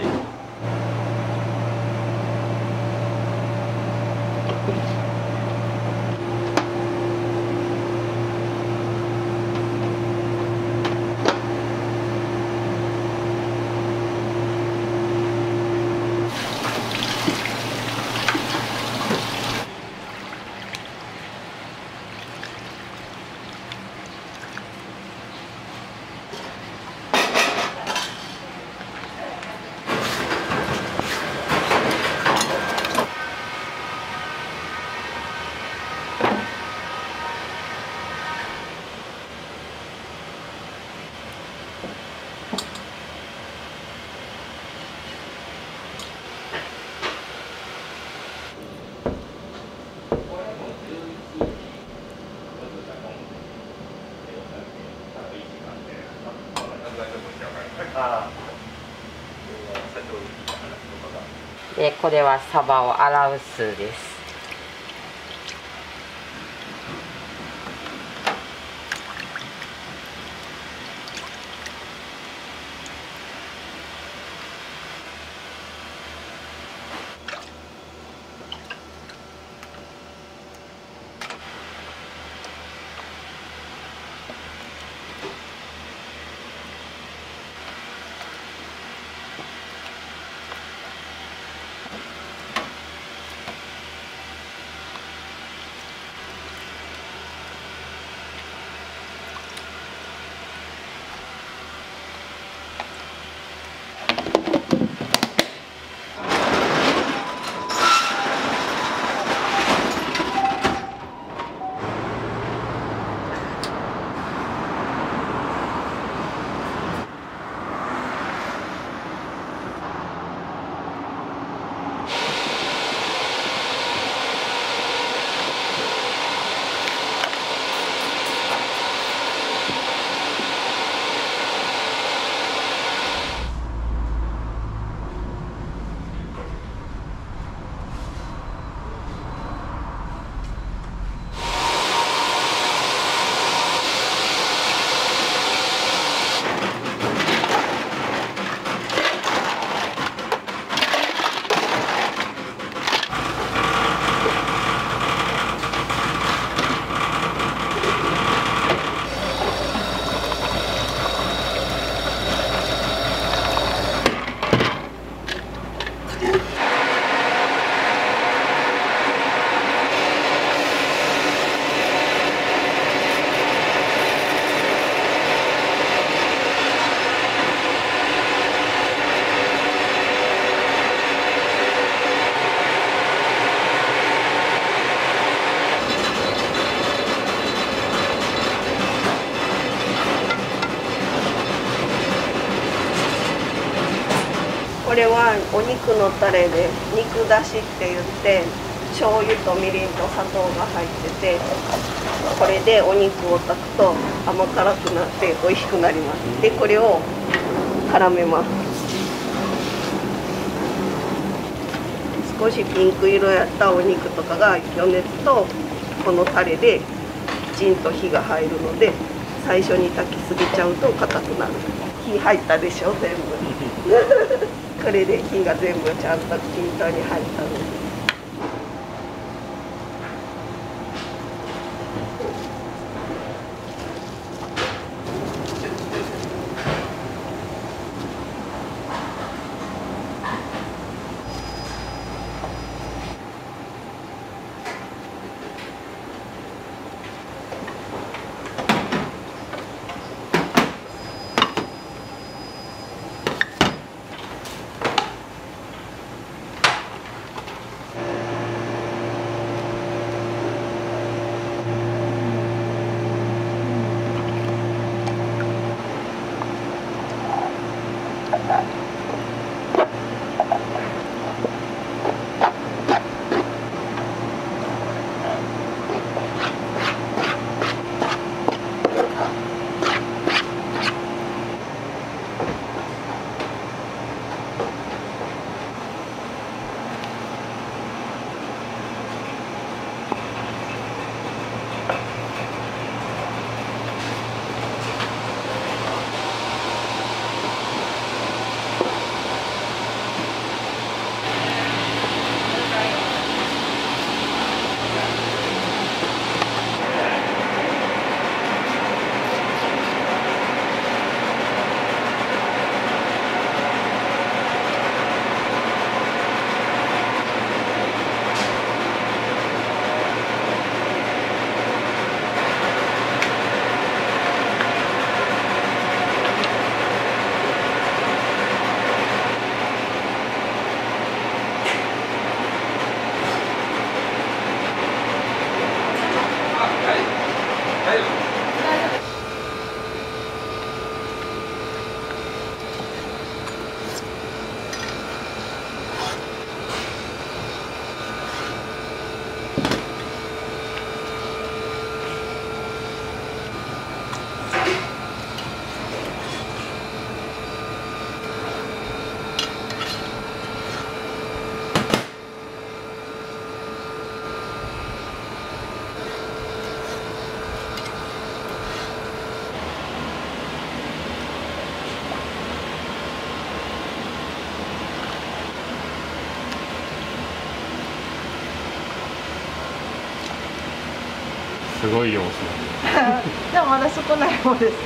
でこれはサバを洗う酢です。 これはお肉のタレで肉だしって言って醤油とみりんと砂糖が入ってて、これでお肉を炊くと甘辛くなって美味しくなります。でこれを絡めます。少しピンク色やったお肉とかが余熱とこのタレできちんと火が入るので、最初に炊きすぎちゃうと硬くなる。火入ったでしょ全部これで火が全部ちゃんと均等に入ったので。 すごい量ですね。 でもまだ少ない方です。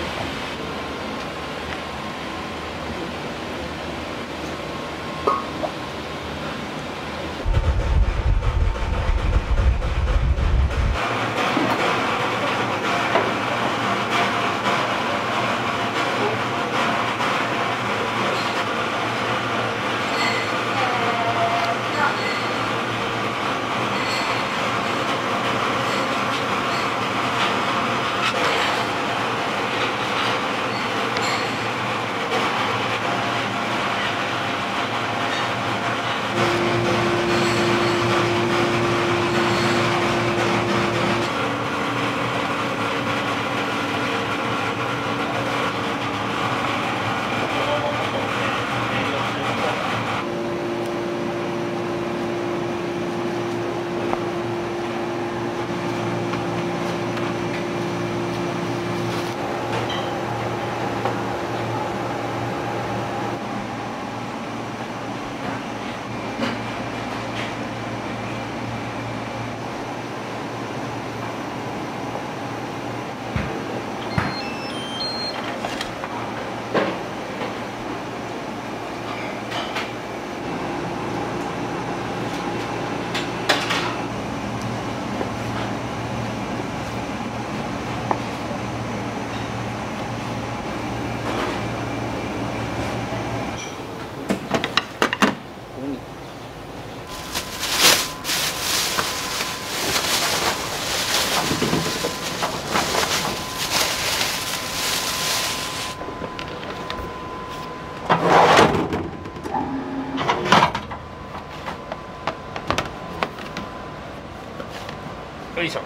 よいしょ。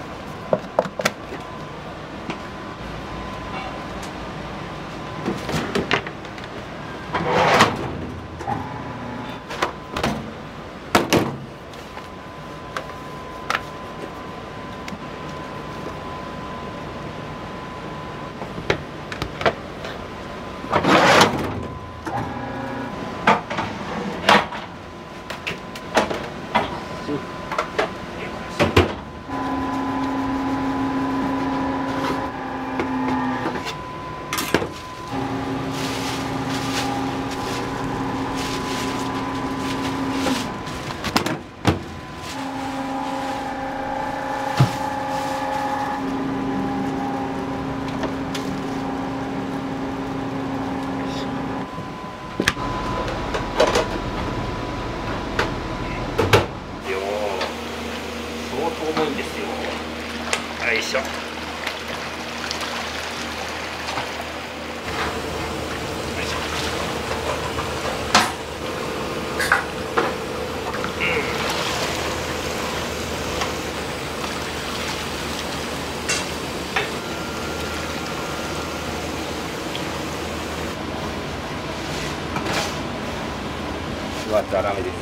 重いんですよ。よいしょ。 はザラメです。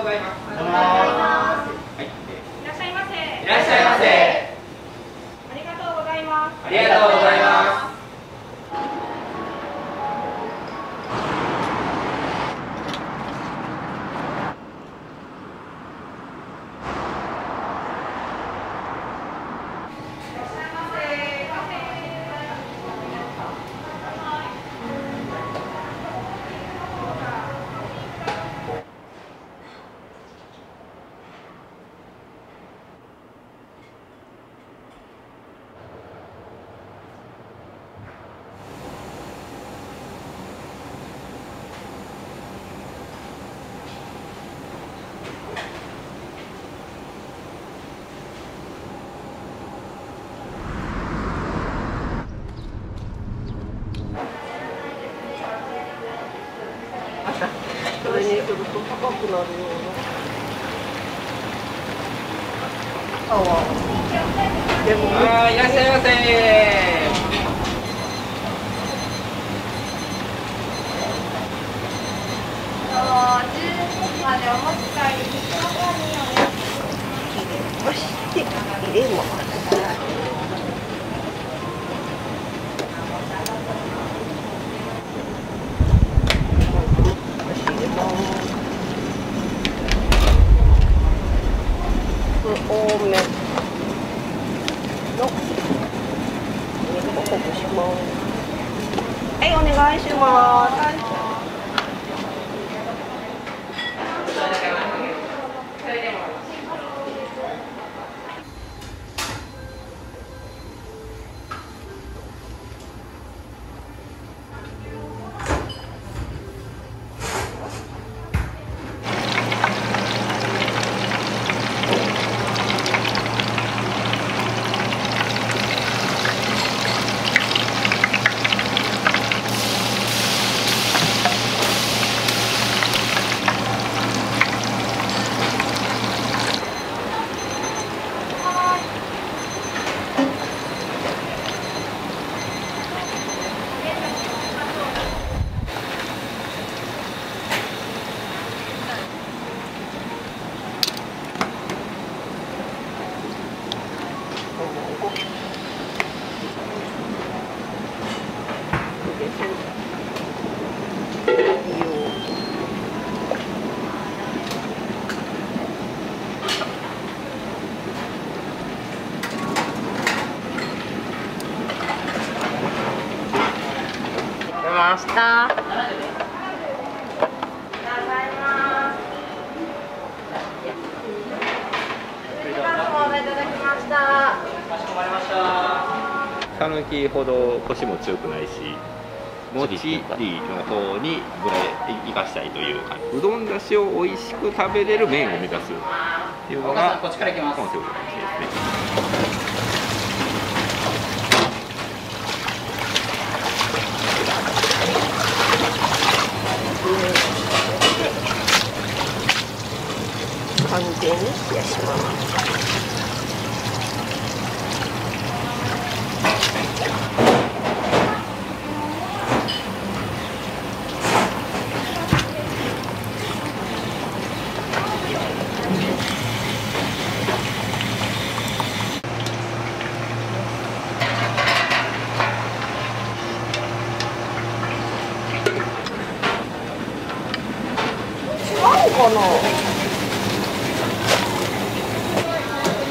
ございます。 ありがとうございます。 はい。 いらっしゃいませ。 いらっしゃいませ。 ありがとうございます。 ありがとうございます。 それにすると高くなるような。あわ。でも。 あー、いらっしゃいませ。 じゅうごふんまでお持ち帰りにの方にお願いします。 よし、で入れます。多めの肉をほぐします。はい、お願いします。 ました。 さぬきほどコシも強くないし、もちりの方にぐらい生かしたいという感じ。うどんだしを美味しく食べれる麺を目指すっていうのがコンセプトかもしれないですね。 完全に冷やします。違うかな。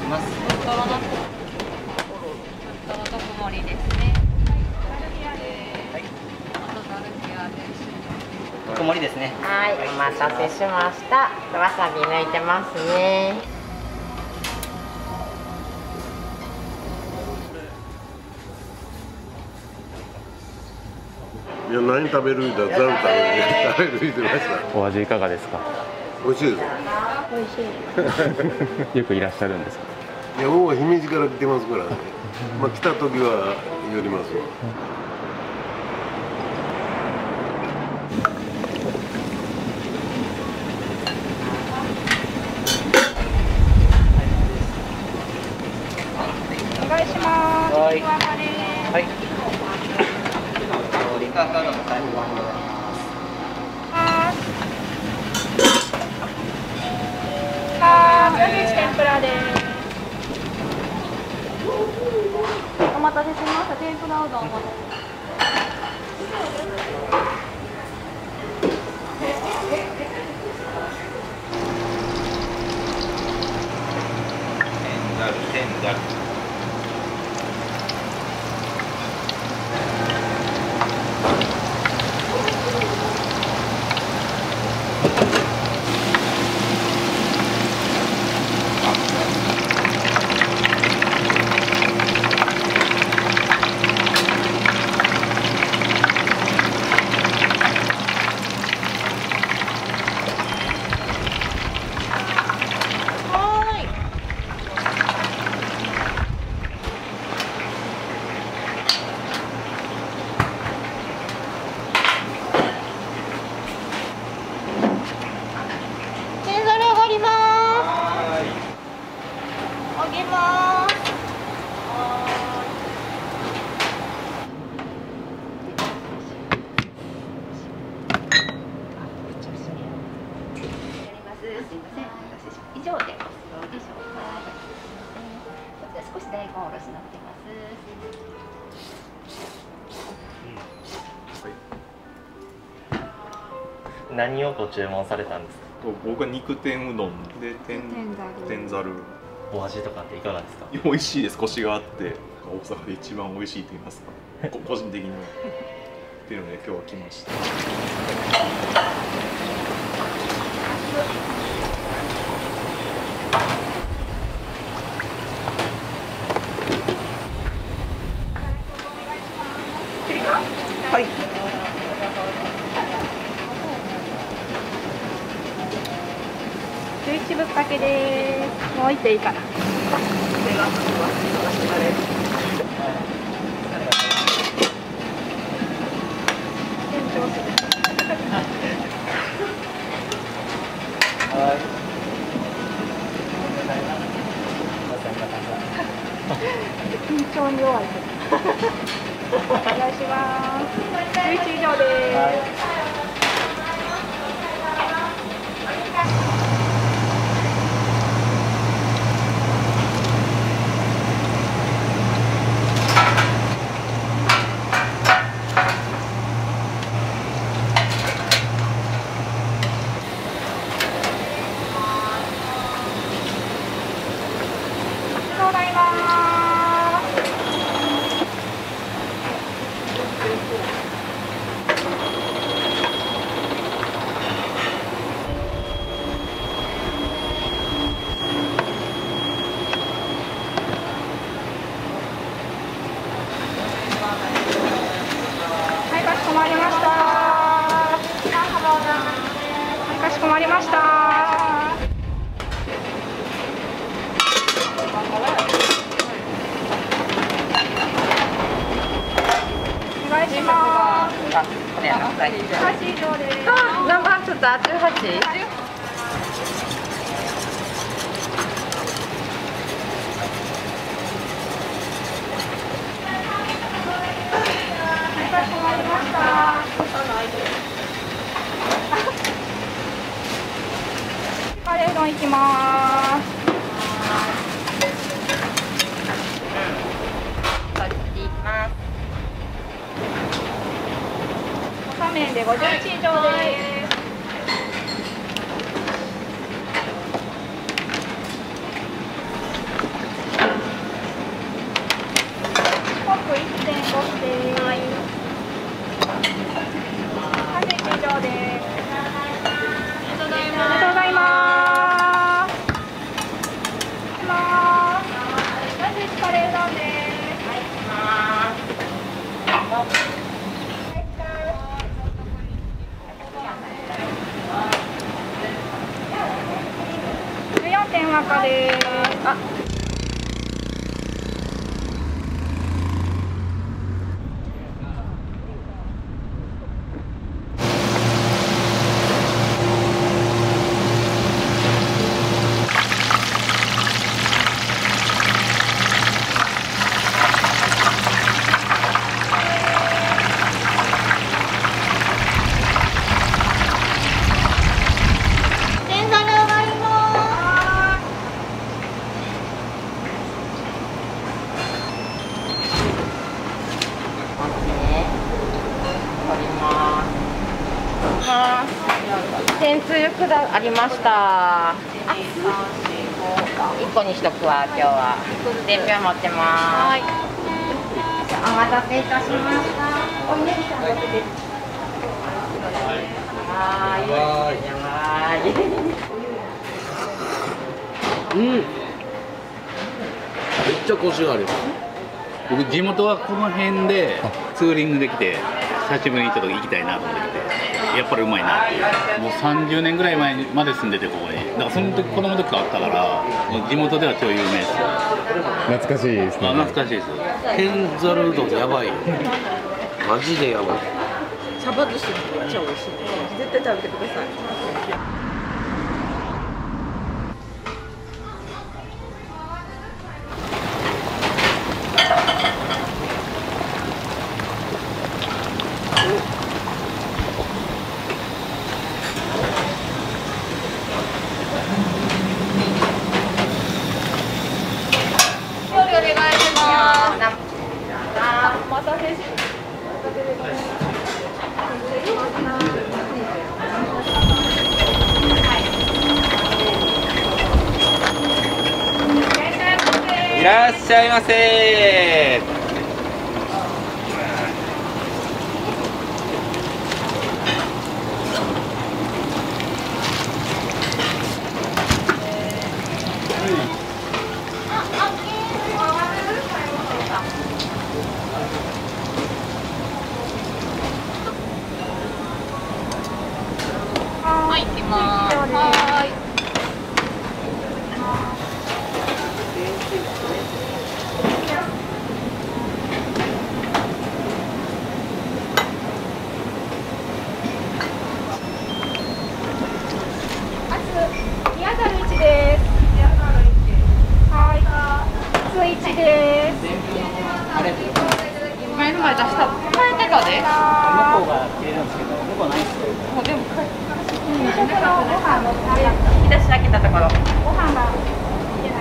ます。 トロのトロ特盛りですね。 はい。特盛りですね。 はい、お待たせしました。わさび抜いてますね。 いや、何食べるだ、ザル食べる、食べる言ってました。 お味いかがですか？ 美味しいです。 美味しい。 よくいらっしゃるんですか？ いや、僕は姫路から来てますからね。まあ、来た時は寄りますわ。 お願いします。 はい。 はい。 リカーカードの開封番号になります。 はーい。キャベツ天ぷらです。お待たせしました。天ぷらうどんお待たせ。 天ざる天ざる。 天ざる上がります。揚げます。 以上でお済みでしょうか。こちら少し大根おろしになってます。 何をご注文されたんですか？ 僕は肉天うどんで天天ざる。 お味とかっていかがですか？ 美味しいです。コシがあって大阪で一番美味しいと言いますか、個人的にはっていうので今日は来ました。 はい。 十一ぶっかけです。もういっていいかな。緊張に弱い。お願いします。十一以上です。ございます。はい、かしこまりました。はい、かしこまりました。お願いします。 あ、これやな。はい。 じゅうはち以上です。 あ、何番ちょっと、あ、じゅうはち。 かしこまりました。カレー丼いきます。画面でごじゅういち以上です。 天わかです。あ。 天つゆくだありました。あ、一個にしとくわ今日は。伝票持ってます。お待たせいたしました。おいねぎさんです。はい。はい。 うん。めっちゃコシがある。僕地元はこの辺でツーリングできて久しぶりにちょっと行きたいなと思ってきて、やっぱりうまいなっていう。もうさんじゅうねんぐらい前まで住んでてここに。だからその時子供の時からあったから地元では超有名です。 懐かしいですね。 あ、懐かしいです。 天ざるうどんやばいよ。マジでやばい。 サバ寿司めっちゃ美味しい。絶対食べてください。 いらっしゃいませ。 はい、行きます。はい。宮崎一です。はい。スイッチです。 前の前出した前手がで。 向こうが切れるんですけど、向こうないですよ。 もうでも。 夕食のご飯のタレ。 引き出し開けたところ。 ご飯がいけない。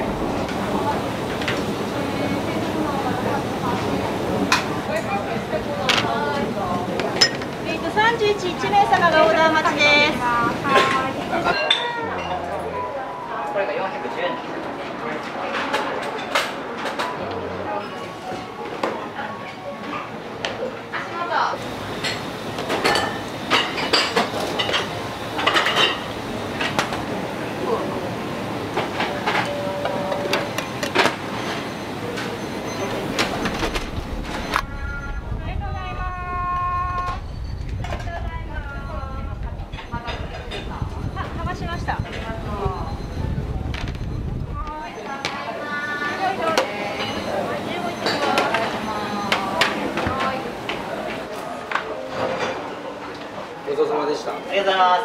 えっとさんじゅういち、いち名様がオーダー待ちです。 これがよんひゃくじゅうえん。 ごちそうさまでした。 ありがとうございます。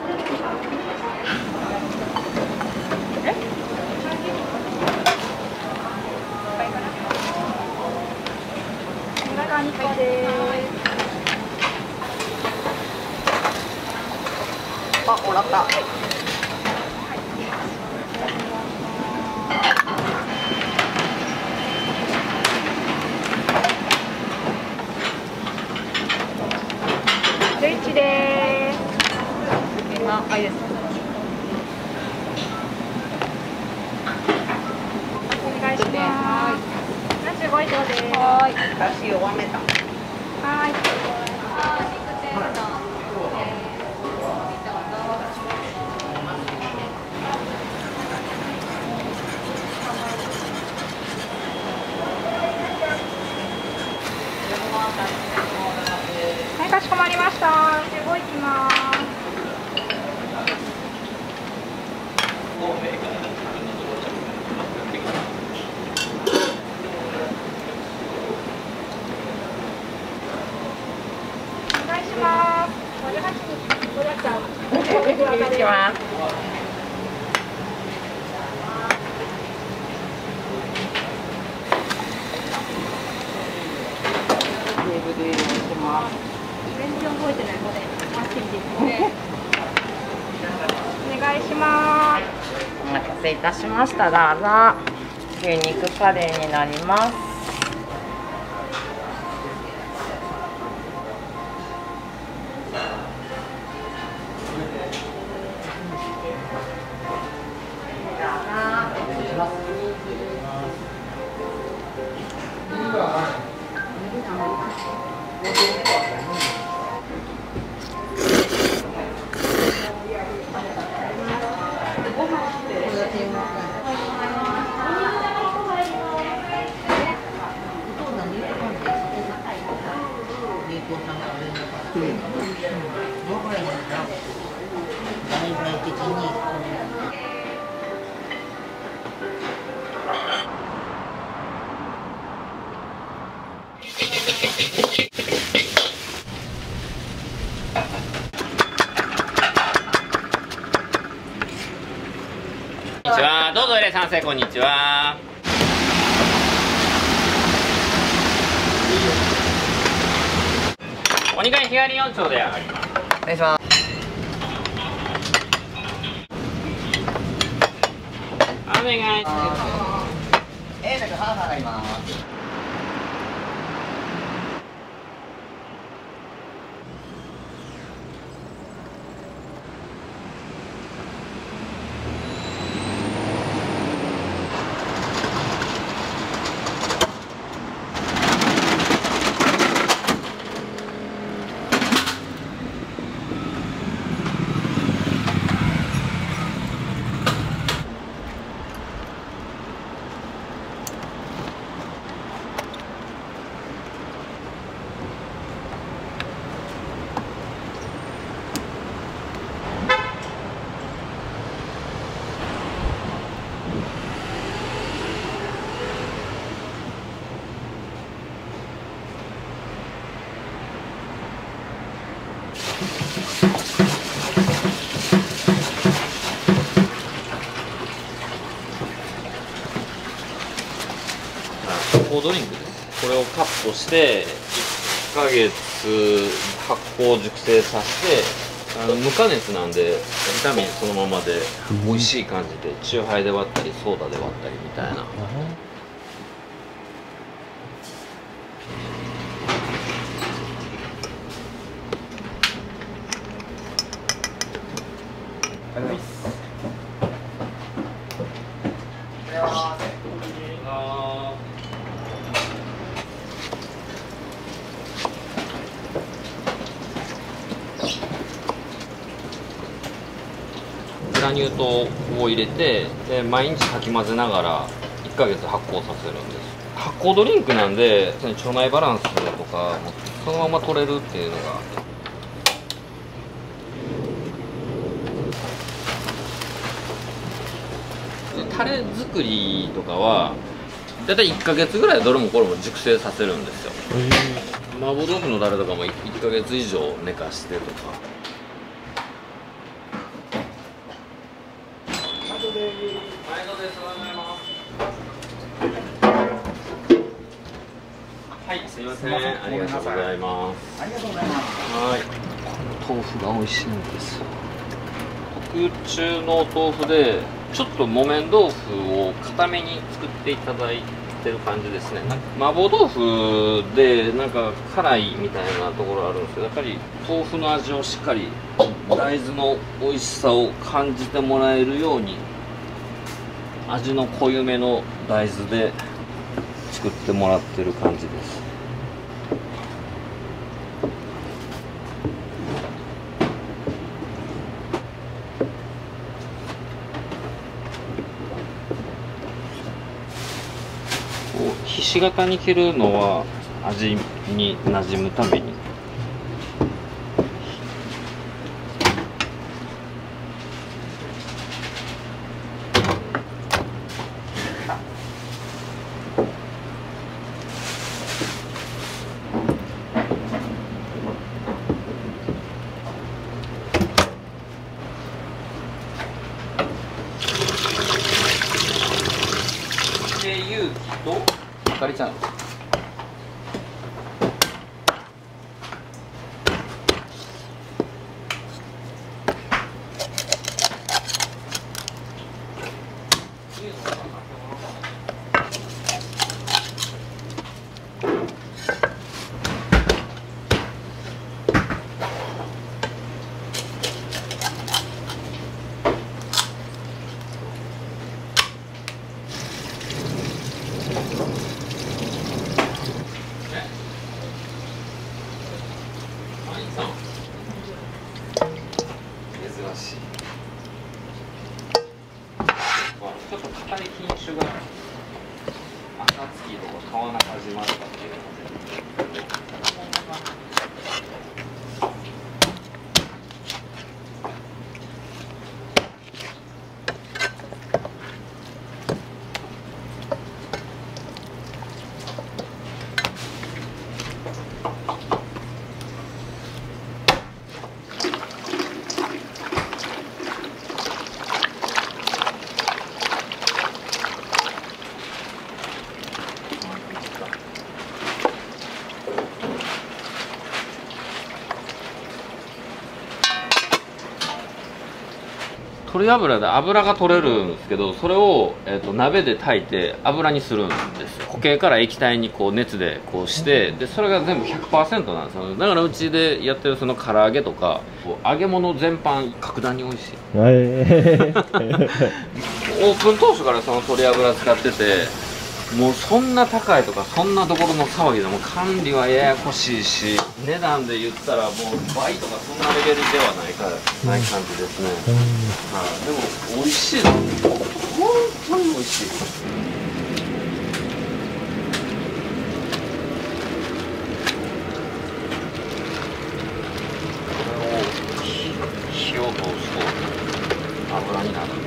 にこです。 あ、もらった。 スイッチです。 あ、あ、いいです。 お願いします。ななじゅうご以上です。 はい。だし弱めた。 はい。はい、かしこまりました。じゅうごいきます。 たせいたしました。どうぞ。牛肉カレーになります。 こんにちは、どうぞいらっしゃいませ。こんにちは。おにかい日帰りよん丁であります。お願いします。お願いします。 えー、なんかハーフ上がります。 発酵ドリンクです。これをカットしていっかげつ発酵熟成させて、あの無加熱なんでビタミンそのままで美味しい感じで、チューハイで割ったりソーダで割ったりみたいな。グラニュー糖を入れて、で毎日かき混ぜながらいっかげつ発酵させるんです。発酵ドリンクなんで腸内バランスとかそのまま取れるっていうのが。タレ作りとかはだいたいいっかげつぐらいどれもこれも熟成させるんですよ。麻婆豆腐のタレとかもいっかげつ以上寝かしてとか。はい、すみません。ありがとうございます。 ありがとうございます。 はい。この豆腐が美味しいんですよ。特注の豆腐で、ちょっと木綿豆腐を固めに作っていただいてる感じですね。麻婆豆腐でなんか辛いみたいなところあるんですけど、やっぱり豆腐の味をしっかり大豆の美味しさを感じてもらえるように、味の濃ゆめの大豆で作ってもらってる感じです。こうひし形に切るのは味に馴染むために。あかりちゃん。 珍しい。ちょっと硬い品種が暁とか川中島とかっていうので。鶏油で油が取れるんですけど、それを、えー、と鍋で炊いて油にするんですよ。固形から液体にこう熱でこうして、でそれが全部 ひゃくパーセント なんですよ。だからうちでやってるその唐揚げとか揚げ物全般格段に美味しい。オープン当初からその鶏油使ってて、もうそんな高いとかそんなところの騒ぎでも管理はややこしいし、値段で言ったらもう倍とかそんなレベルではないからない感じですね。はい、でも美味しいの、本当に美味しい。これを火を通すと油になるんです。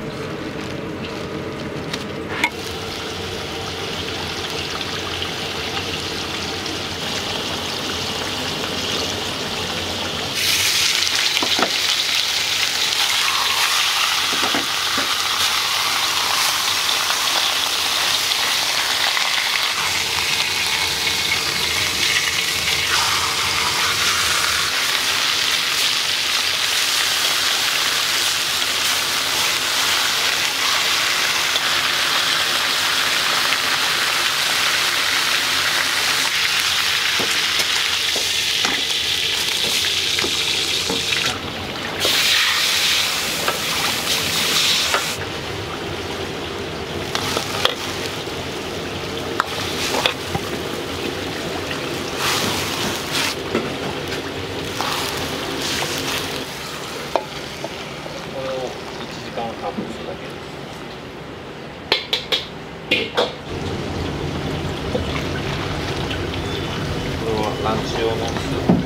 ランチ用のスープ。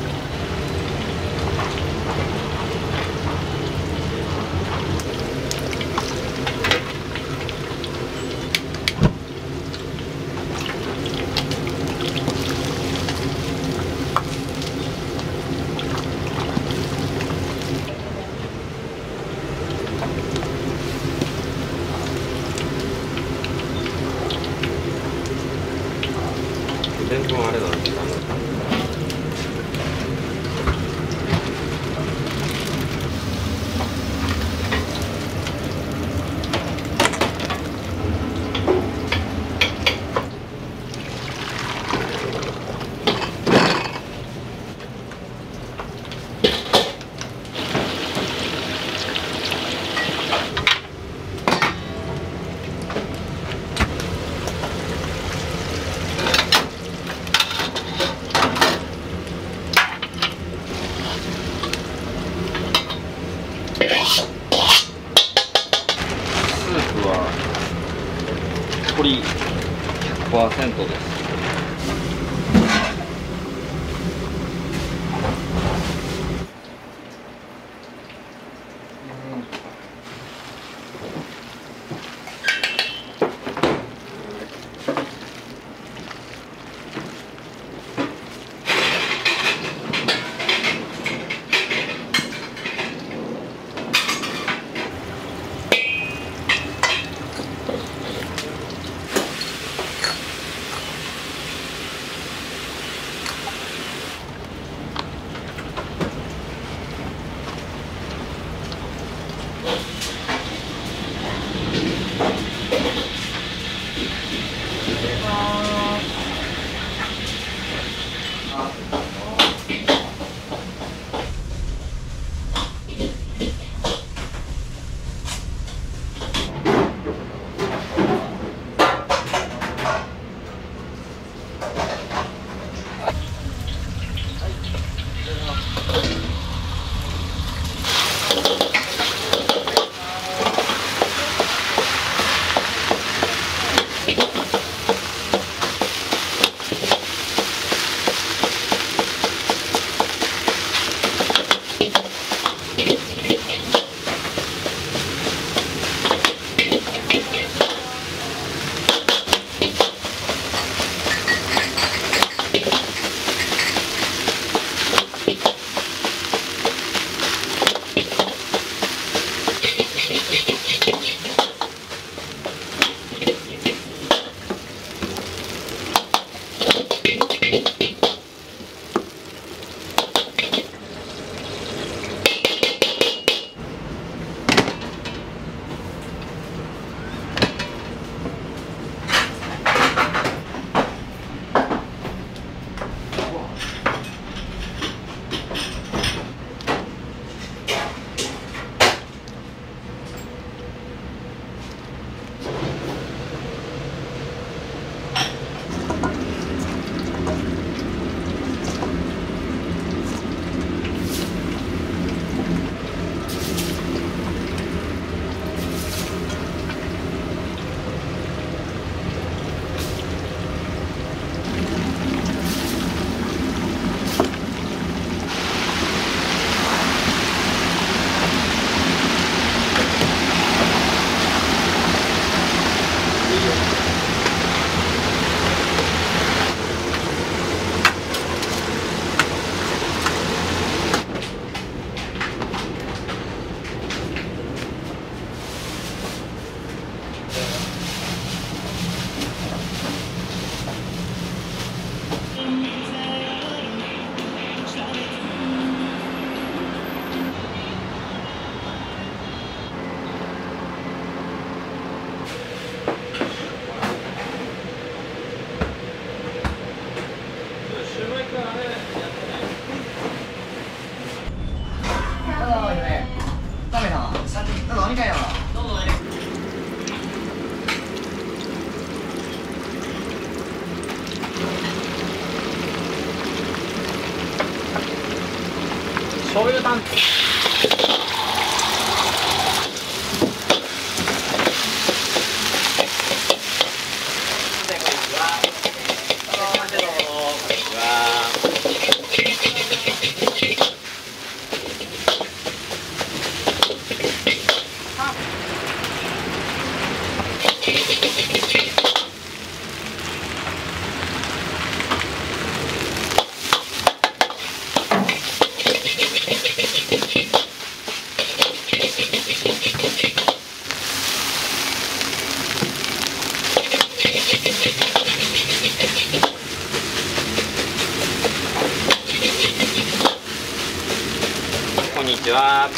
でんぷんあれだね。鶏 ひゃくパーセント です。 醤油担こんにちは。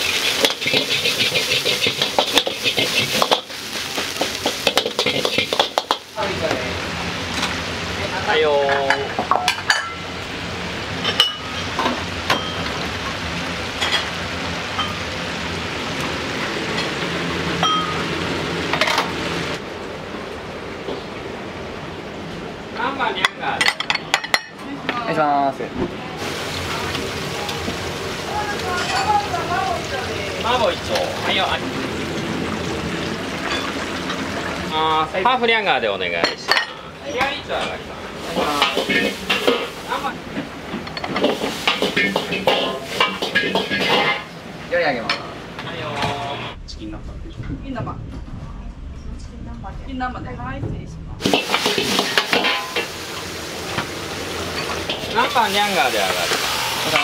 はいよー。何番にゃんがある？ お願いします。 麻婆一丁。はいよ。あー、ハーフリャンガーでお願いします。冷や一丁上がります。 より上げます。 はいよー。チキン南蛮でしょ。 チキン南蛮。チキン南蛮で。チキン南蛮で。はい、失礼します。 南蛮リャンガーで上がります。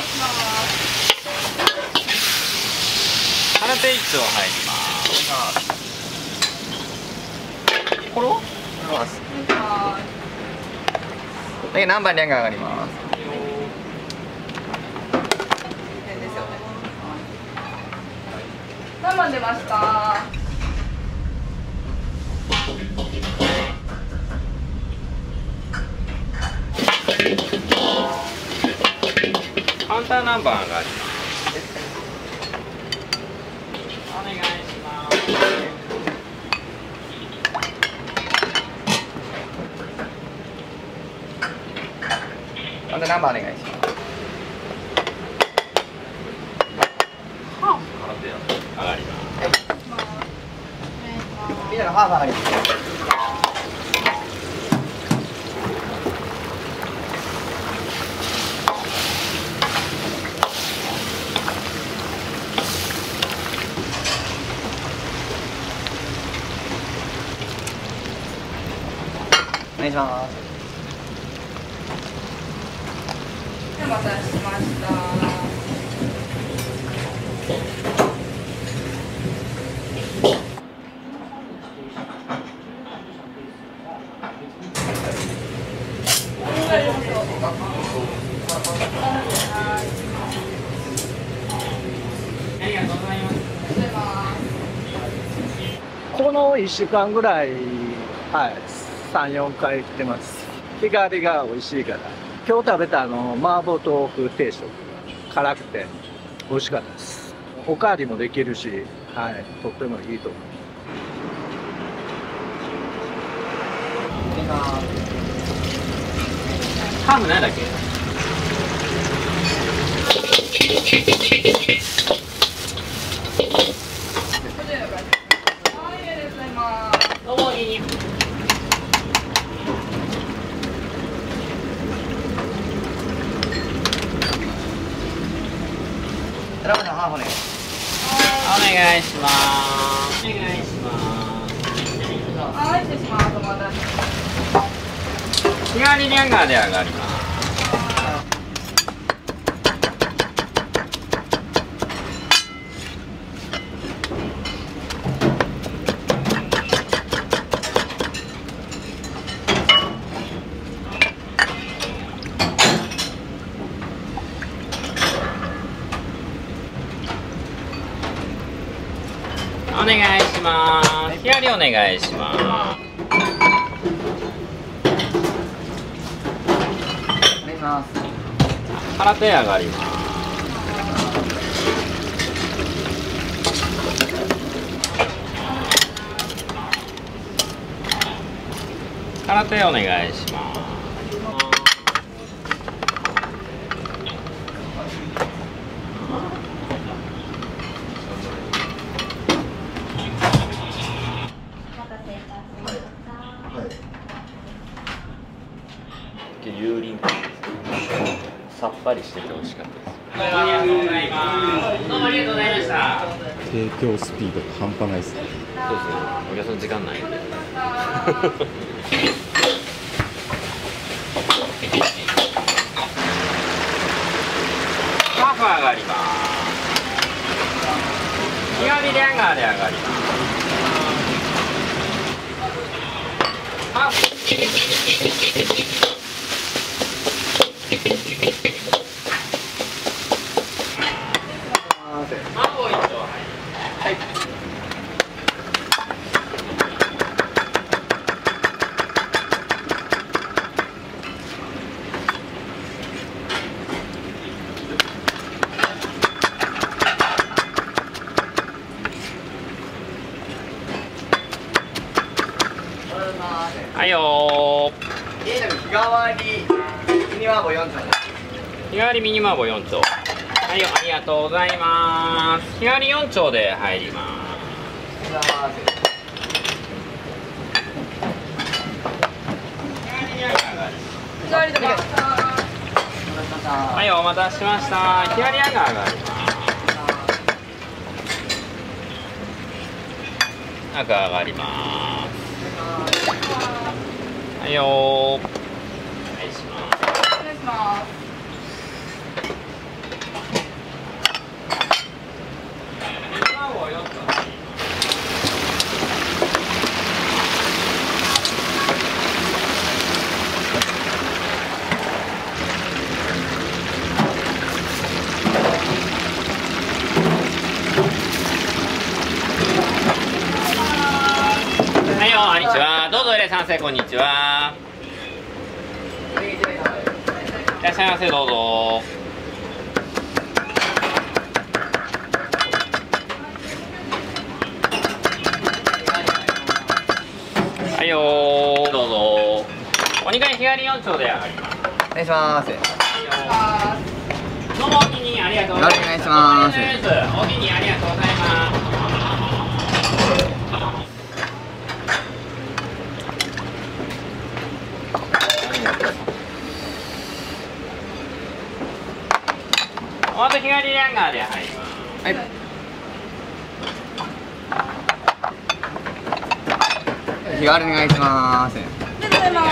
空手一丁入ります。これは？ で、何番リャンが上がります。 何番出ました。 カウンターナンバー上がります。お願いします。 カウンターナンバーお願いします。 上がります。 みんなのハーフ上がります。お願いします。 お待たせしました。 このいっしゅうかんぐらい、はい、さん、よんかい来てます。日替わりが美味しいから。今日食べたあの麻婆豆腐定食、辛くて美味しかったです。おかわりもできるし、はい、とってもいいと思います。 ハーフ何だっけ？どうもいい。 ラブさんハーフお願いしお願いします。お願いします。 はい、失礼します。お待たせ。 日替わりリャンガーで上がります。お願いします。日替わりお願いします。 お願いします。 空手上がります。空手お願いします。 油淋鶏です。さっぱりしてて美味しかったです。 ありがとうございます。どうもありがとうございました。 提供スピードが半端ないですね。 そうですね。お客さん時間ないんで。ハーフ上がります。日替わりで上がり上がります。ハーフ。マンゴー一丁。はい。はいよー。 日替わりミニ麻婆よん丁。 日替わりミニ麻婆よん丁。はいよ、ありがとうございます。日替わりよん丁で入ります。 日替わりでも。 はい、お待たせしました。日替わりあが上がります。あが上がります。はいよー。お願いします。 お願いします。 はいよ、こんにちは。どうぞいらっしゃいませ。こんにちは。いらっしゃいませ。どうぞ。はいよー、どうぞ。おにかい日帰りよん丁で上がります。 お願いします。 どうもお気に入りありがとうございます。 よろしくお願いします。 お気に入りありがとうございます。あと日帰りランガーで入ります。 はい。日替わりお願いします。 ありがとうございます。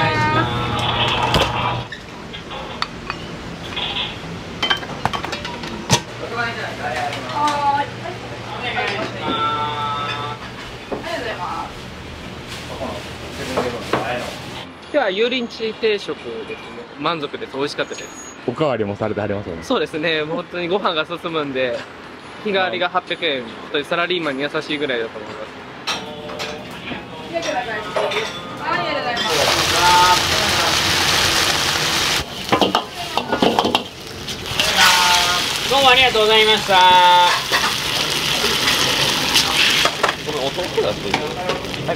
はい。 お願いします。 ありがとうございます。 今日は油淋鶏定食ですね。満足です。美味しかったです。 おかわりもされてはりますよね。 そうですね。本当にご飯が進むんで、日替わりがはっぴゃくえん、本当にサラリーマンに優しいぐらいだと思います。 ありがとうございます。はい、ありがとうございます。 どうもありがとうございました。この音がする。はい。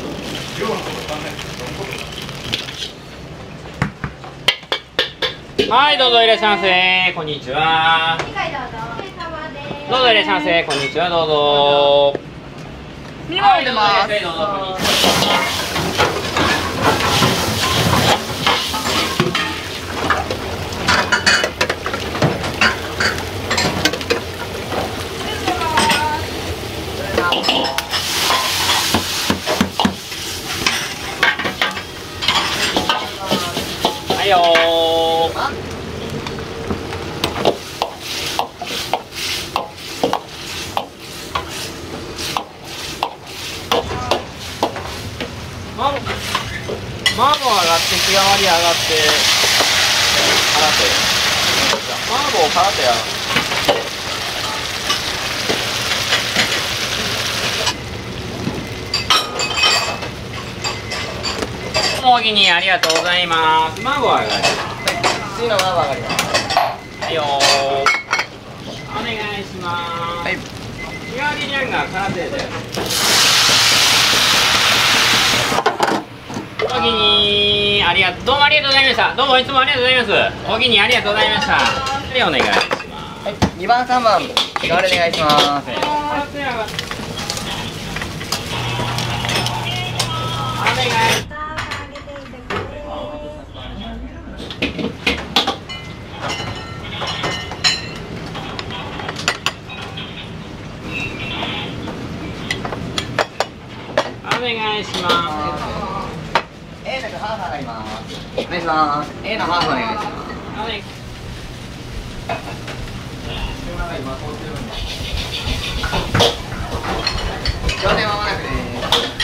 はい、どうぞいらっしゃいませ。こんにちは。どうぞいらっしゃいませ。こんにちは。どうぞ。 ミニマム出ます。 はい、どうぞいらっしゃい。どうぞ。こんにちは。はいよー。マンマーボー上がって日替わり上がって払ってマーボー払ってやおおぎにありがとうございます。マーボー上がります。 次のマーボー上がります。 はいよー。お願いします。はい。日替わりリャンが空手で。おぎにありがとう、どうもありがとうございました。どうもいつもありがとうございます。おぎにありがとうございました。でお願いします。 はい、にばんさんばん日替わりお願いします。 お願い。 願いします。A のハーフ上がります。お願いします。A のハーフお願いします。両手間もなくです。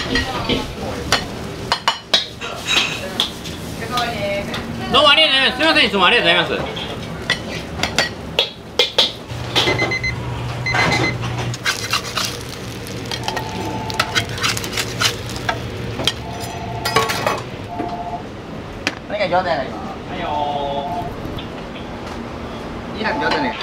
どうもありがとうございます。すみません、いつもありがとうございます。お願い、上手になります。はいよー。にはく上手に。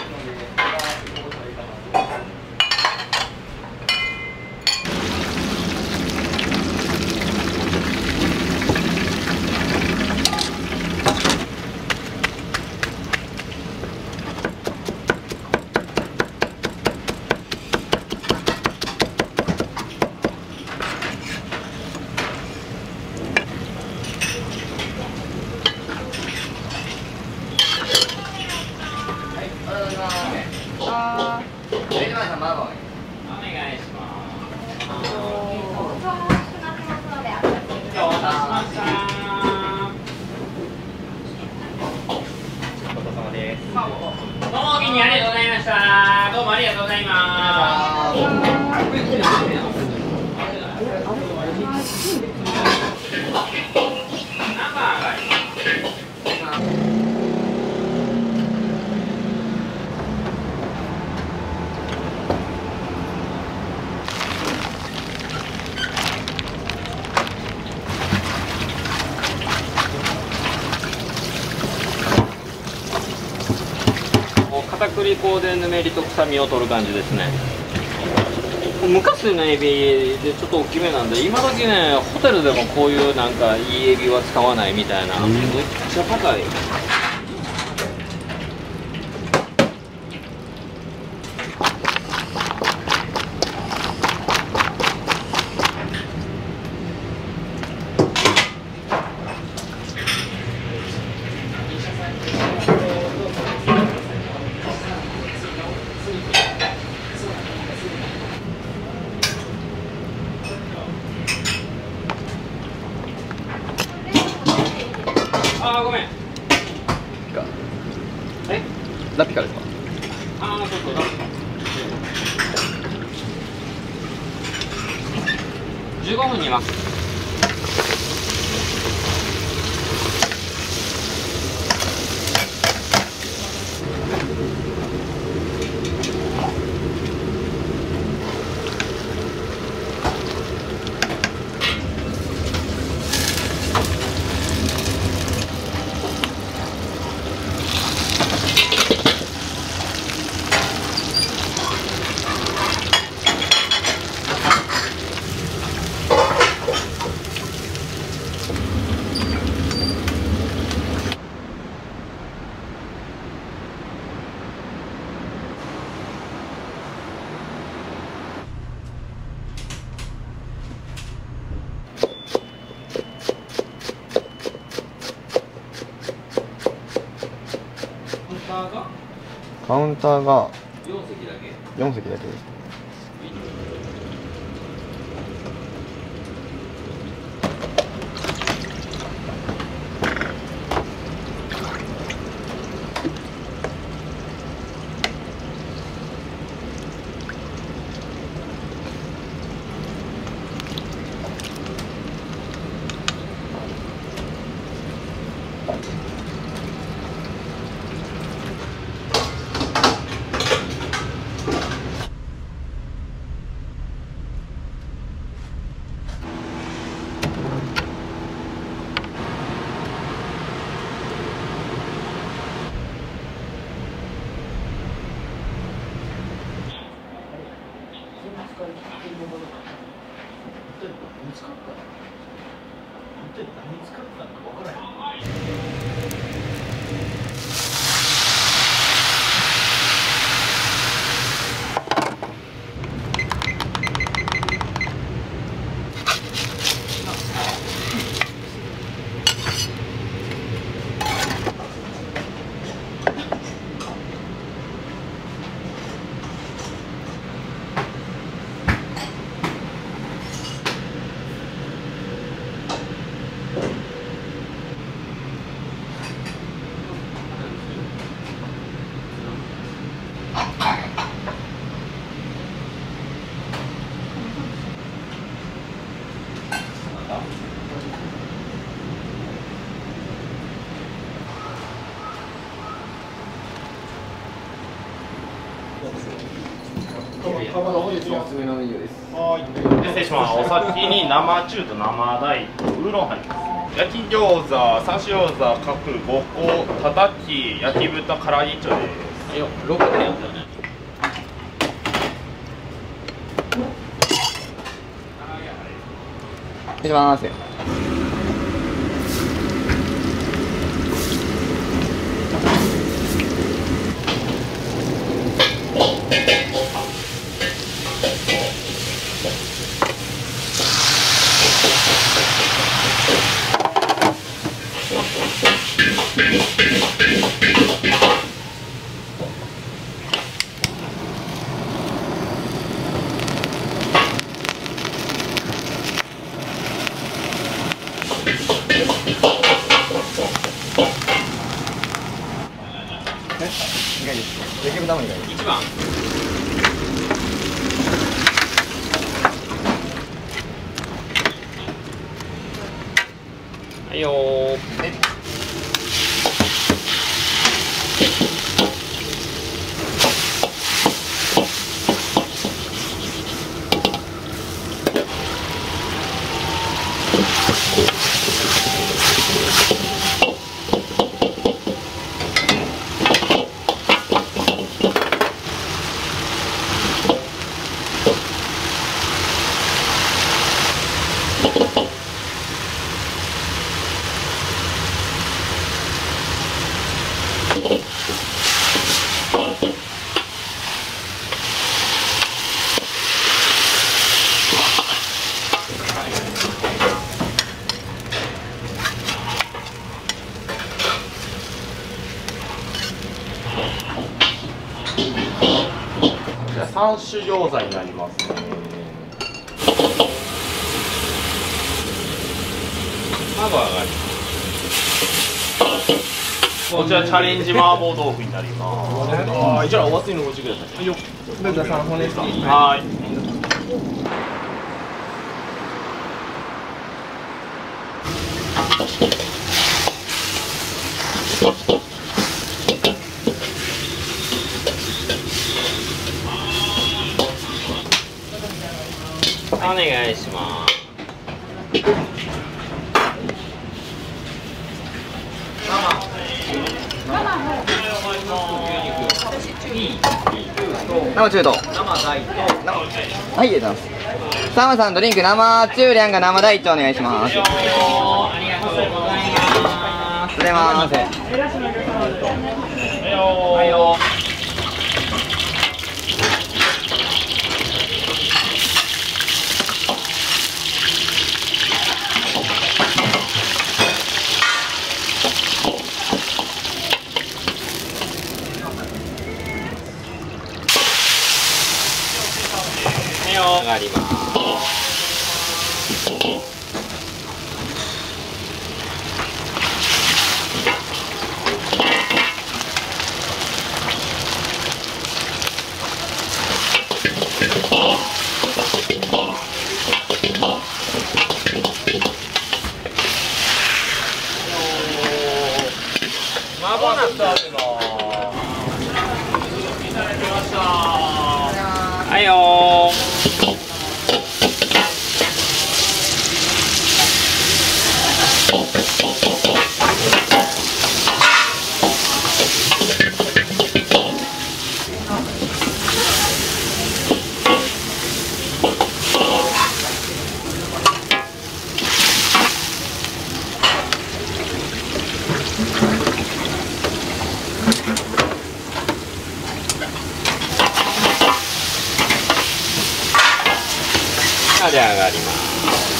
片栗粉でぬめりと臭みを取る感じですね。昔のエビでちょっと大きめなんで、今時ねホテルでもこういうなんかいいエビは使わないみたいな、めっちゃ高い。あーごめん。え？ラピカですか？ああ、そうそう、ラピカ。じゅうごふん煮ます。 カウンターがよん席だけ。 よん席だけです。 安めのメニューです。 はい。失礼します。お先に生中と生大とウーロン入ります。焼き餃子、刺し餃子、角ごこ、たたき、焼き豚、唐揚げ一丁です。よ、ろくてんやったよね。 失礼します。焼き豚もいいかい。一番。 はいよー。 三種餃子になりますね。卵上がり。こちらチャレンジ麻婆豆腐になります。ああ、じゃあお熱いのご注意ください。はいよ。 どうぞさん骨付き。 はい。 お願いします。 生中とはい、ありがとうございます。サマさんドリンク生中リャンが生大腸お願いします。 ありがとうございます。 ございます。 はいよ。上がります。まもなくあるの。はいよー。で上がります。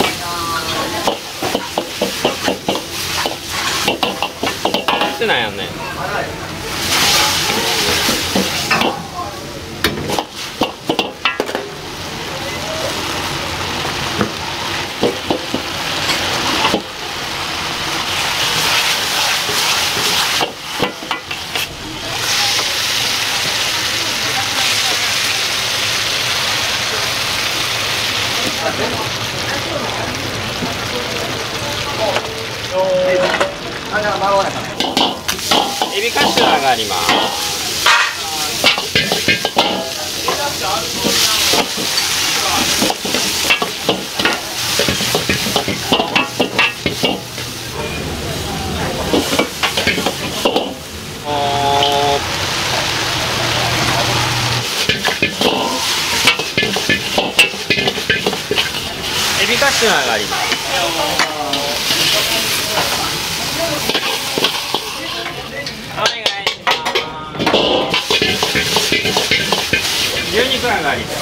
してないよね。エビカッシュ上がります。 上がります。お願いします。牛肉上がります。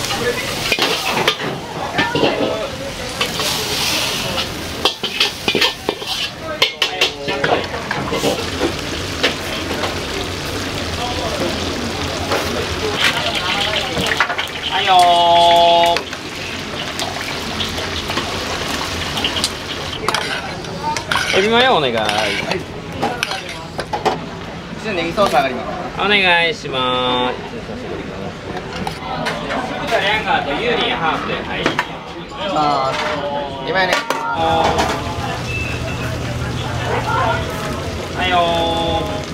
はいよー。エビマヨお願い。 ネギソース上がります。 お願いします。酢豚レンガーとユーリンハーフではい。 ああ、今やね。 はいよー。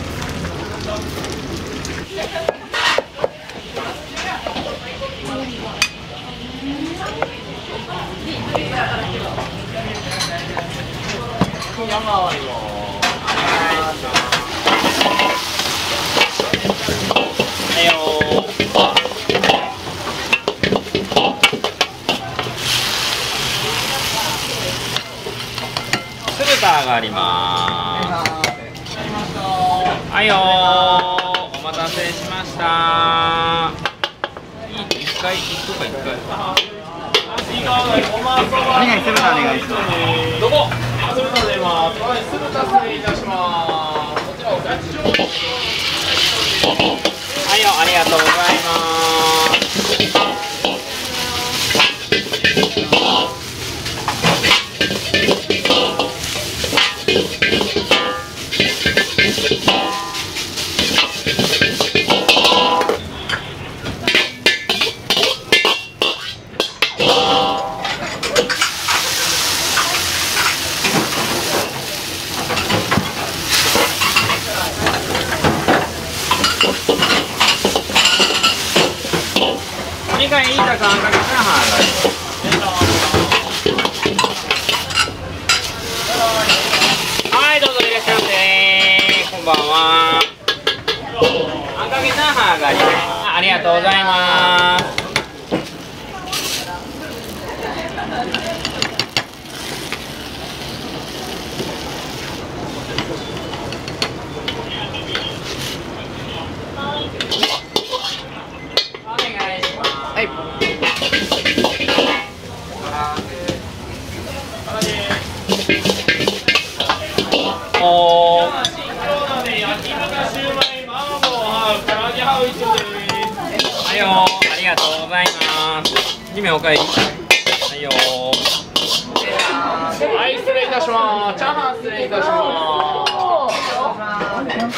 山割りをお願いします。はいよー。酢豚上がりまーす。はいよー。お待たせしましたー。いい、一回、一個か一回。お願い、酢豚お願いします。どこ？酢豚出ます。はい、酢豚失礼いたします。こちらお待ちしております。はいよ、ありがとうございますにかいいたかんかけたらはい、どうぞいらっしゃいませ。こんばんは。あんかけチャーハン上がります。ありがとうございます。はい。おー。はいよー、ありがとうございます。姫おかえり。はいよー。はい、失礼いたします。チャーハン失礼いたします。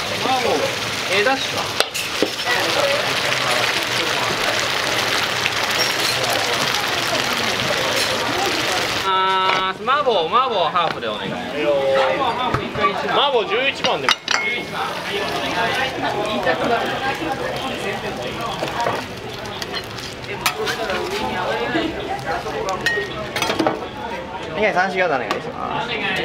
ええだしか。麻婆、麻婆ハーフでお願い。麻婆じゅういちばんでも。 お願い、三種餃子お願いします。 お願いし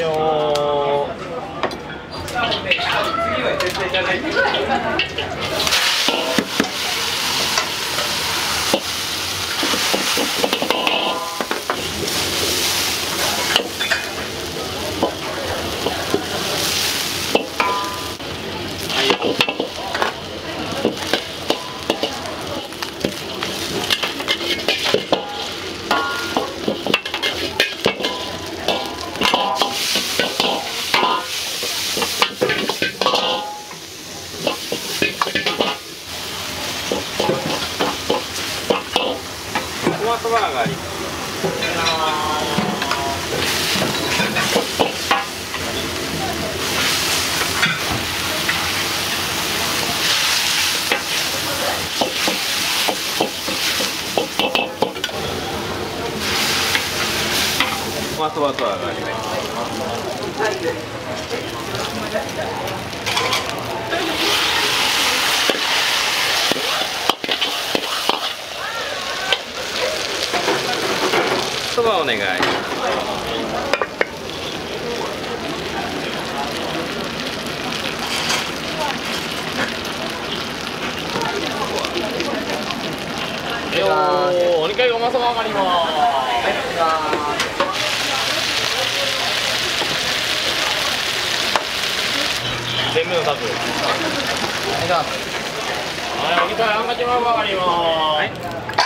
トマトバーガーに。トマトバーガーに。そばお願い。おお、おにかいごまそば上がります。 のタク。はい、お肉はあんかけもわかります。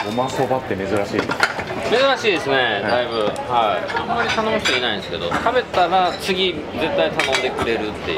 ごまそばって珍しい。 珍しいですね、だいぶ。はい。あんまり頼む人いないんですけど、食べたら次絶対頼んでくれるっていう。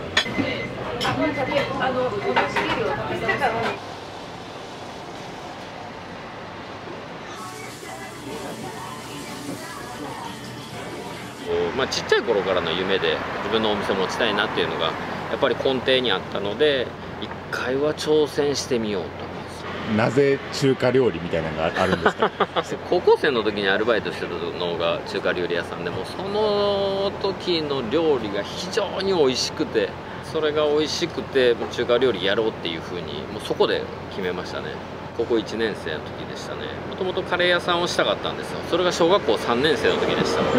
まあ、ちっちゃい頃からの夢で自分のお店を持ちたいなっていうのがやっぱり根底にあったので、一回は挑戦してみようと。 なぜ中華料理みたいなのがあるんですか？ 高校生の時にアルバイトしてたのが中華料理屋さんで、もその時の料理が非常に美味しくて、それが美味しくて中華料理やろうっていうふうにもうそこで決めましたね。高校いちねん生の時でしたね。もともとカレー屋さんをしたかったんですよ。それが小学校さんねん生の時でした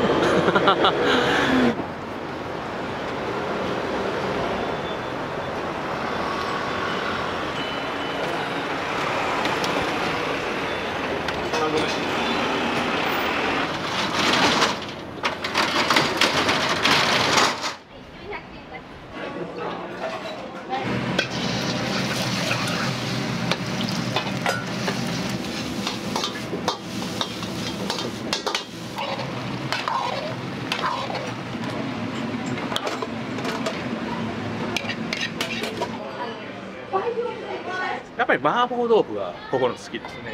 やっぱり麻婆豆腐が心好きですね。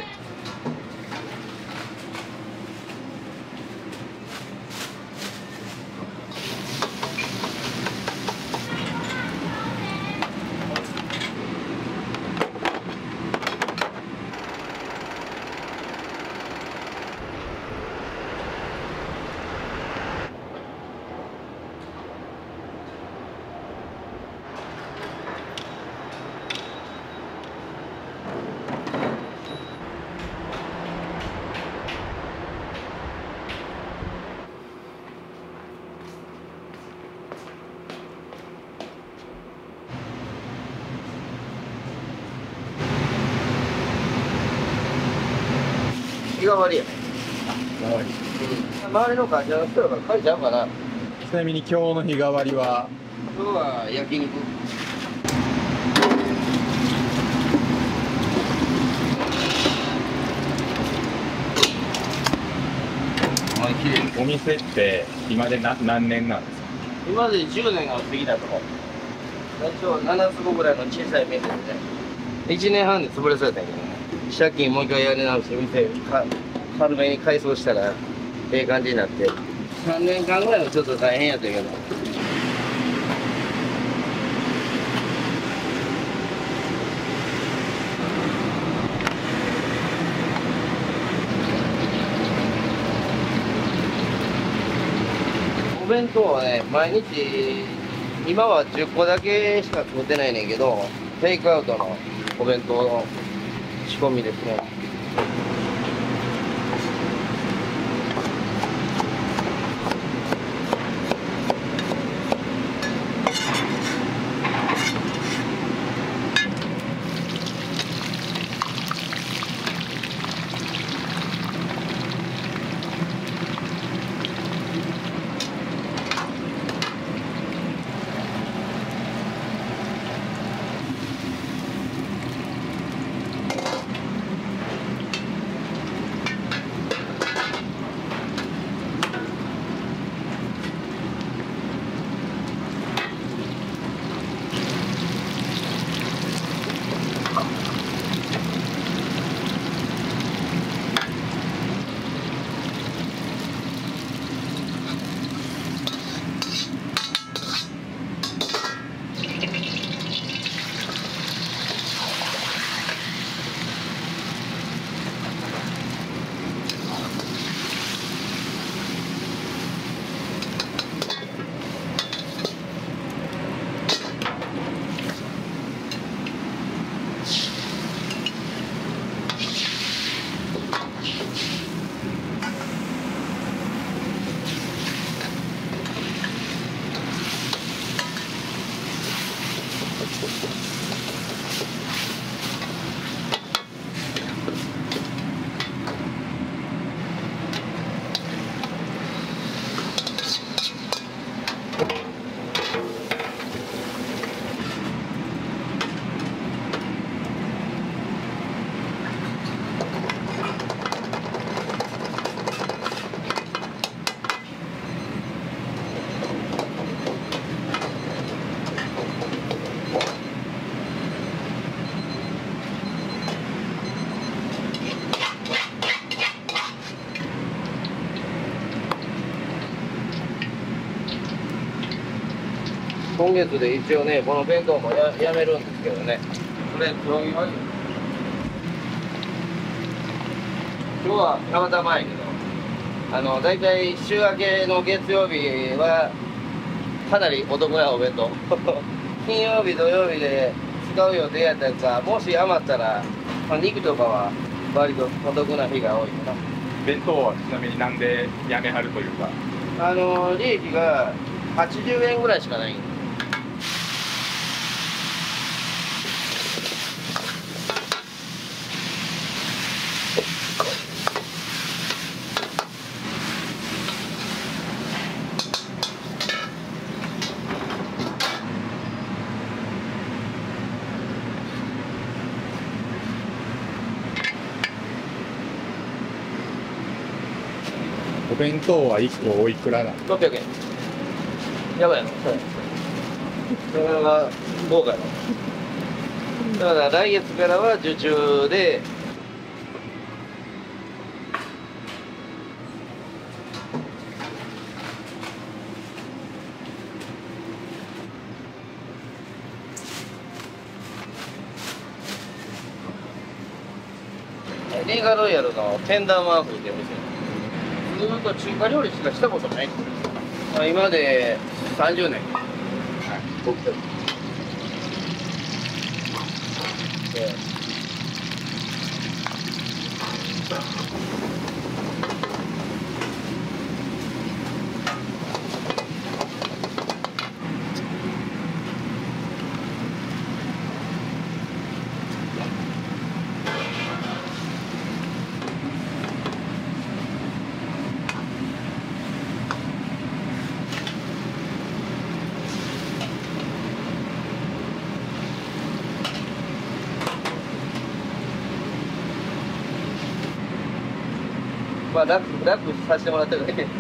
日替わりや。周りの会社の人だから書いちゃうかな。 ちなみに今日の日替わりは？ 今日は焼肉。 お店って今で何何年なんですか？ 今でじゅうねんが過ぎたとこ。最初はななつぼぐらいの小さい店でね、いちねんはんで潰れそうやったんやけどね、借金もう一回やり直して店か軽めに改装したらええ感じになって、さんねんかんぐらいはちょっと大変やったけど。お弁当はね、毎日、今はじゅっこだけしか作ってないねんけど、テイクアウトのお弁当の仕込みですね。 今月で一応ね、この弁当も や, やめるんですけどね。これ黒毛和牛。今日はたまたまやけど、あの大体週明けの月曜日はかなりお得なお弁当。金曜日土曜日で使う予定やったやつは、もし余ったら、まあ、肉とかは割とお得な日が多いかな。 弁当はちなみになんでやめはるというか、 あの利益がはちじゅうえんぐらいしかないんで。 お弁当はいっこおいくらなの？ ろっぴゃくえん。やばいのそれ。それが豪華やろ。だから来月からは受注で、リーガロイヤルのテンダーマンフってお店。ずっと中華料理しかしたことない。今でさんじゅうねん。はい、僕で。まあ楽楽させてもらってるだけ。い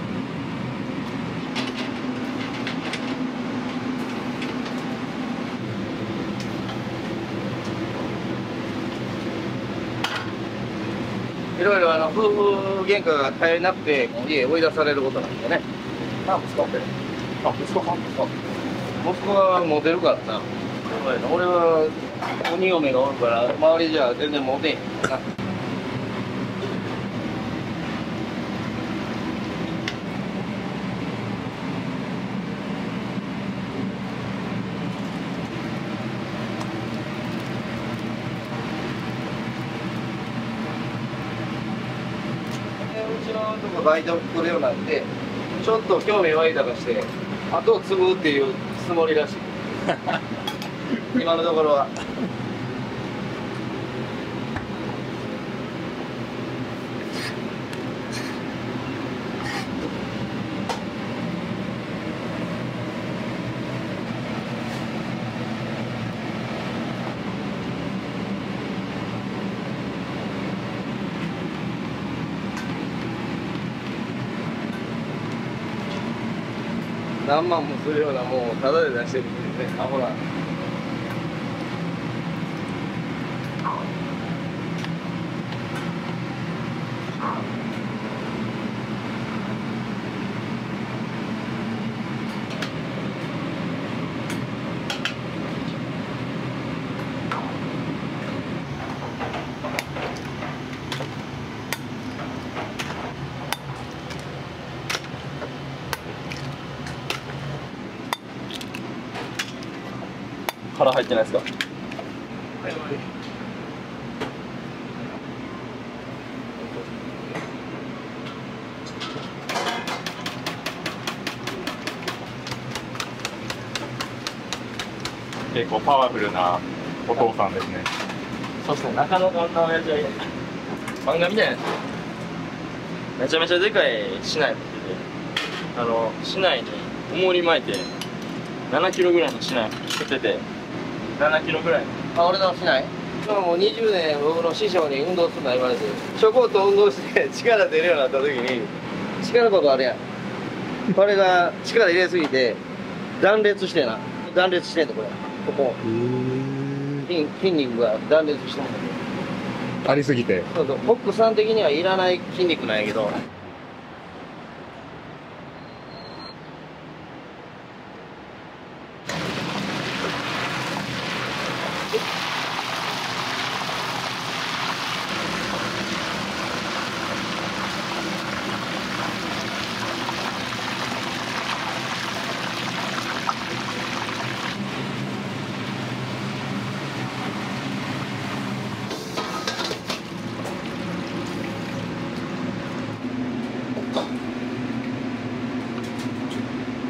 ろいろあの夫婦喧嘩が絶えなくて家追い出されることなんでね。あ、息子。あ、息子か。息子はモテるからな。俺は鬼嫁がおるから周りじゃ全然モテへんな。バイト来るようになってちょっと興味湧いたかして後を継ぐっていうつもりらしい今のところは。何万もするようなもんをタダで出してるんですね。あ、ほら。 腹入ってないですか？結構パワフルなお父さんですね。 そうですね、中野こんな親父はいない。漫画みたいなやつ。めちゃめちゃでかい市内持ってて、あの市内に重り巻いてななキロぐらいの市内作ってて、ななキロぐらい。 あ、俺の市内？今もうにじゅうねん僕の師匠に運動するな言われて、ちょこっと運動して力出るようになった時に力箱あるやん。これが力入れすぎて断裂してな、断裂してんのこれ。ここ筋, 筋肉が断裂してるんだけど、 ありすぎて。 そうそう、ホックさん的にはいらない筋肉なんやけど、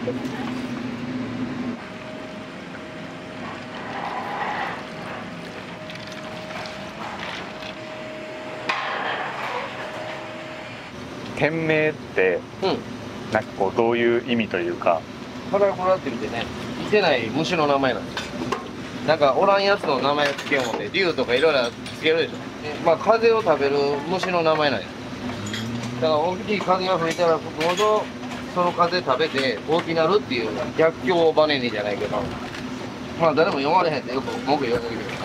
店名って、なんかこうどういう意味というか。 これこれって見てね、いてない虫の名前なんですよ。なんかおらんやつの名前つけよう思って竜とかいろいろつけるでしょ。まあ風を食べる虫の名前なんや。だから大きい風が吹いたら吹くほどその風食べて大きなるっていう逆境バネにじゃないけど、まあ誰も読まれへんってよく文句言われるけど。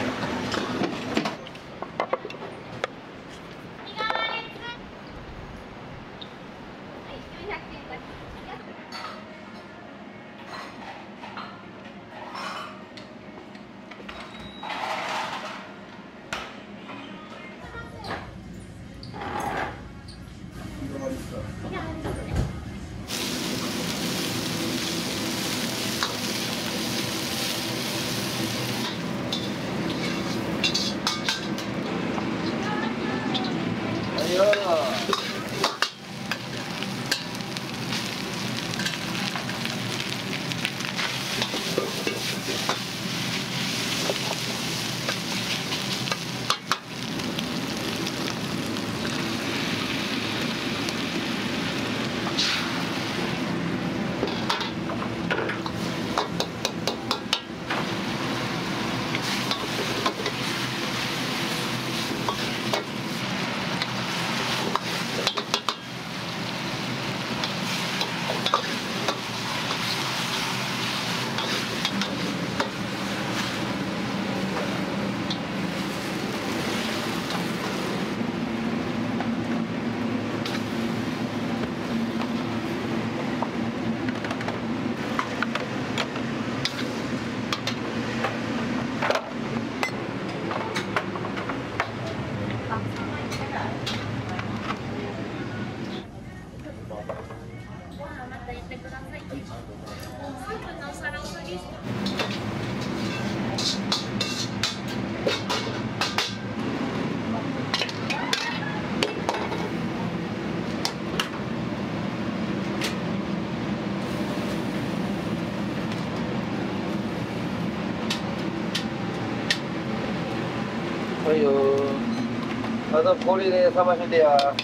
はいよー。あとこれで冷ましてや。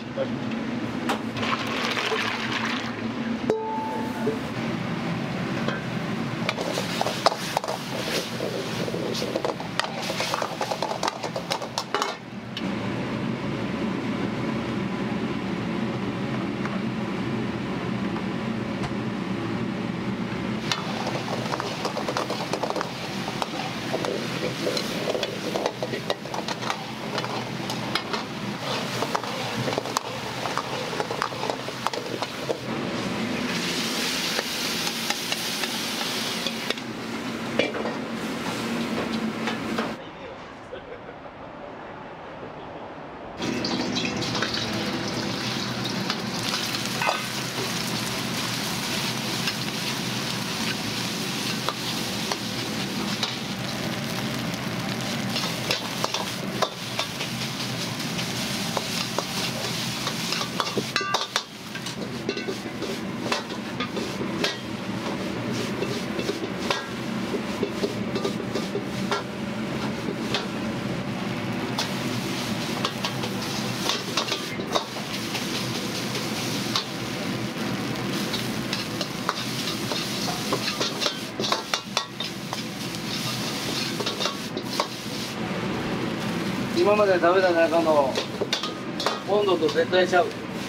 今まで食べた中の温度と絶対ちゃう。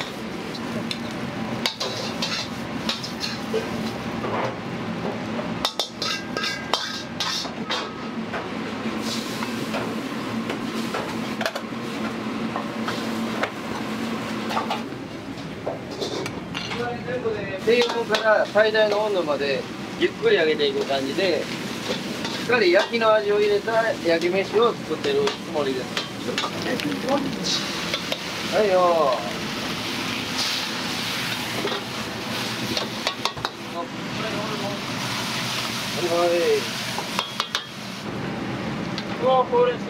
全部で低温から最大の温度までゆっくり揚げていく感じで、しっかり焼きの味を入れた焼き飯を作ってるつもりです。はいよー。はいはい。うわ、ほうれん草。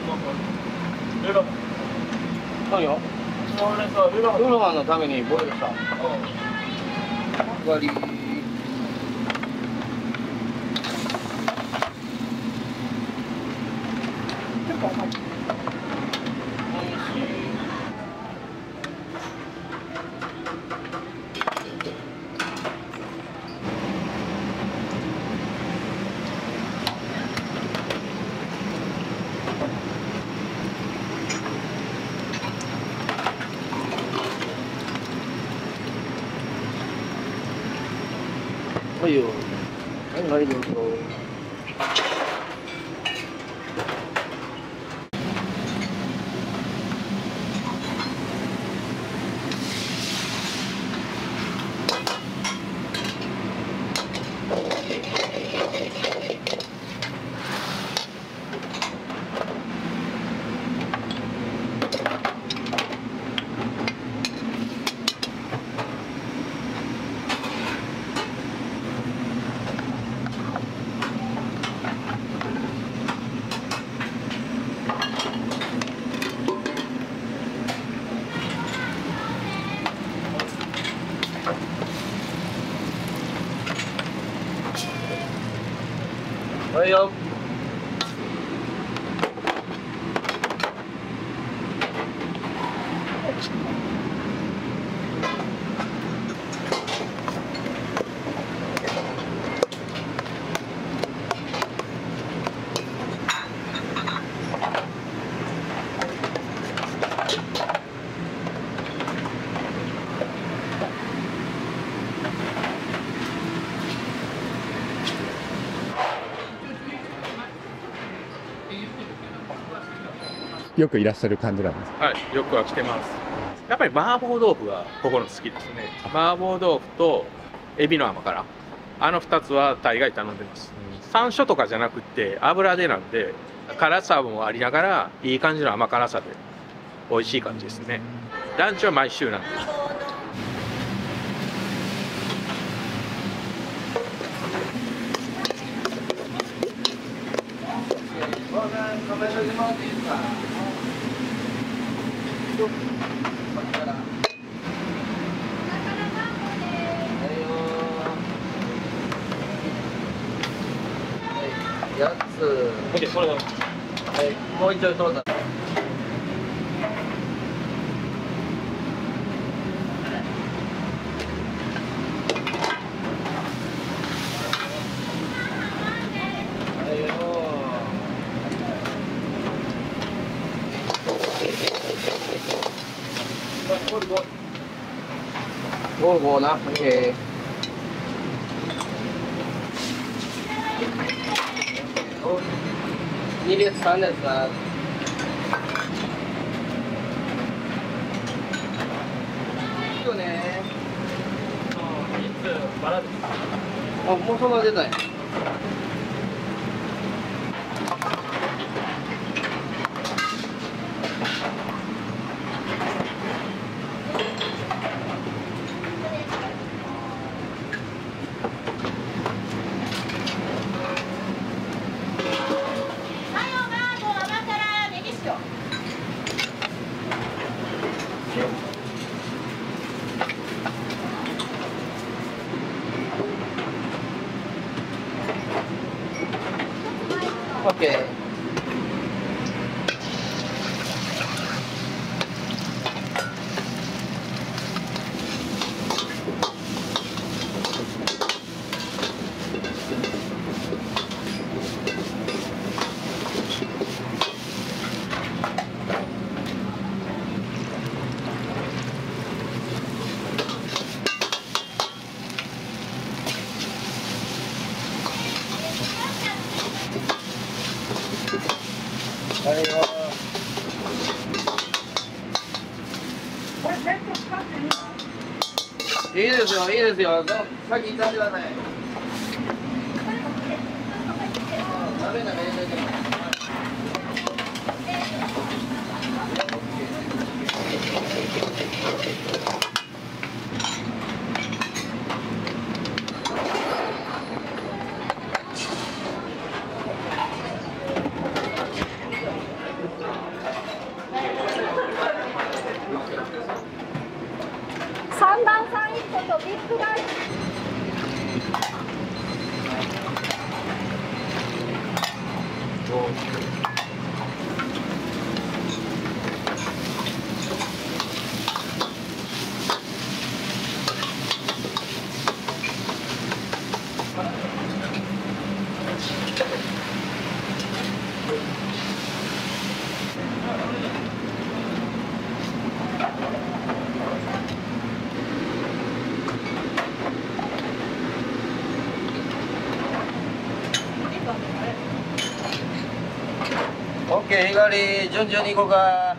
何よ。ほうれん草。ウーロンハンのためにボイルした。終わり。 はいよ。はいはいどうぞ。はいよ。 よくいらっしゃる感じなんですか？ はい、よくは来てます。やっぱり麻婆豆腐がここの好きですね。麻婆豆腐とエビの甘辛、あのふたつは大概頼んでます。山椒とかじゃなくって油でなんで辛さもありながらいい感じの甘辛さで美味しい感じですね。ランチは毎週なんで。 やつ。 OK、それだ。 はい、もう一丁そうだ。ゴーゴーな、オッケー。二列三列な。いいよね。 いつバラです。 あ、もうそんな出たんや。オッケー。はいよ。いいですよ、いいですよ。先行ってください。鍋の中入れといて。 三段さんいっことビッグライス。 ケー、左順々に行こうか。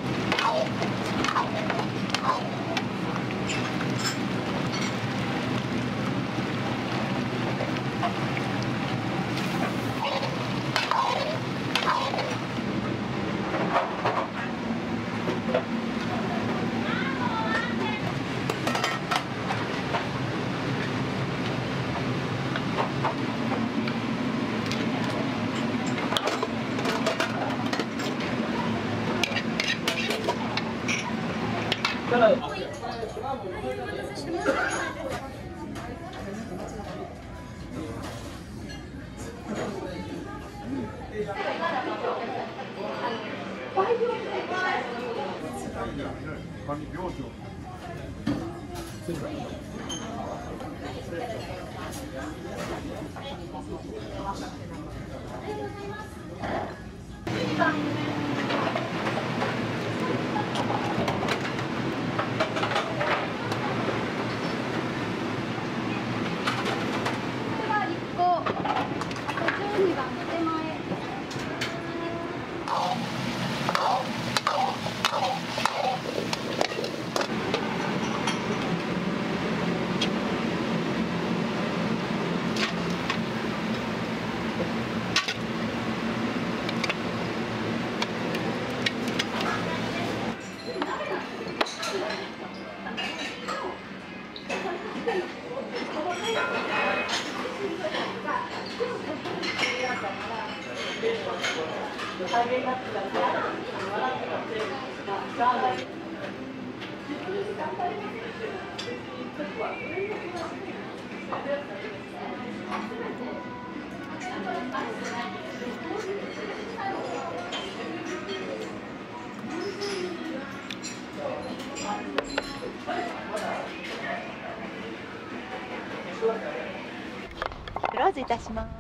クローズいたします。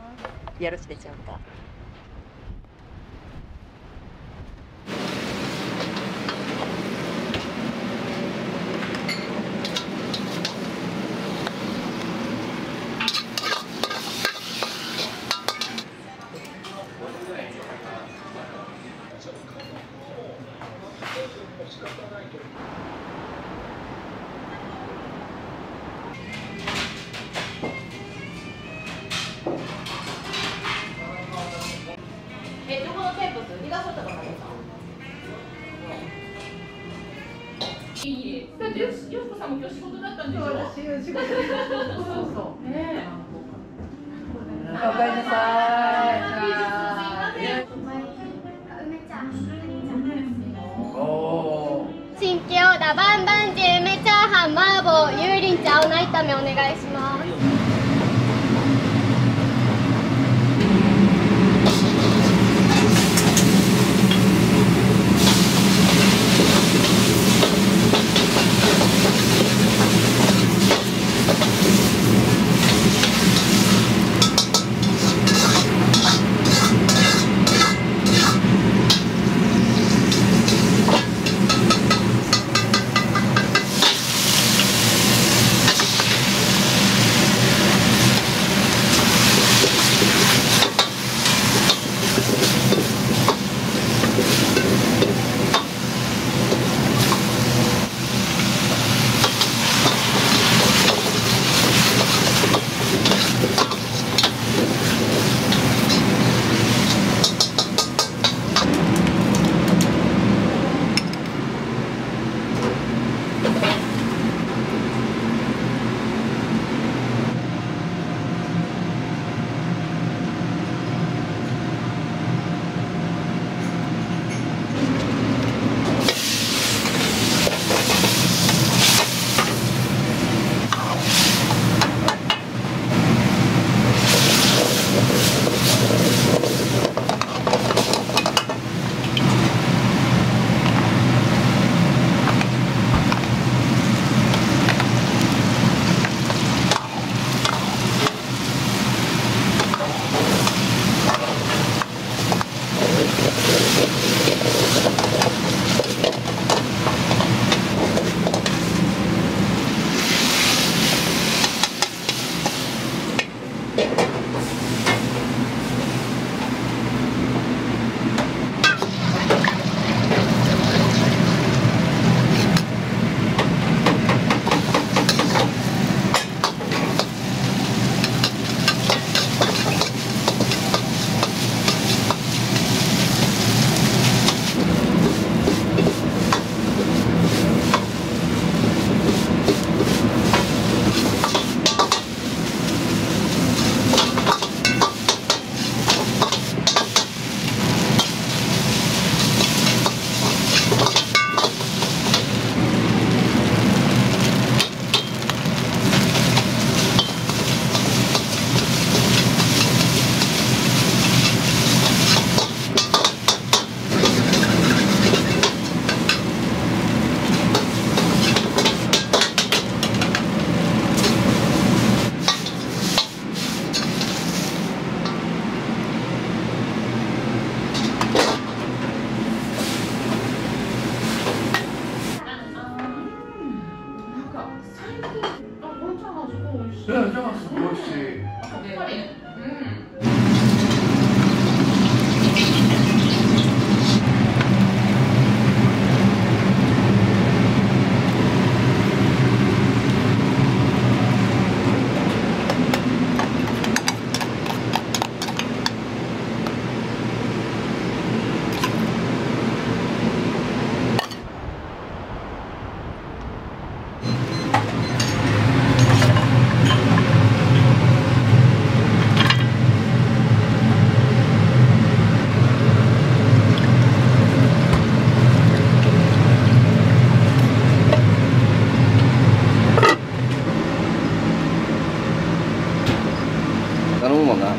よろしいでしょうか。 え、どこの店舗です？東大阪ですか？いいえ。だってよしこさんも今日仕事だったんでしょ？そう、私仕事で。そうそう。ねえ。おかえりなさい。 新京田バンバンジュ梅チャーハン麻婆油淋茶青菜炒めお願いします。 美味しい。 やっぱり、うん。 頼むもんな。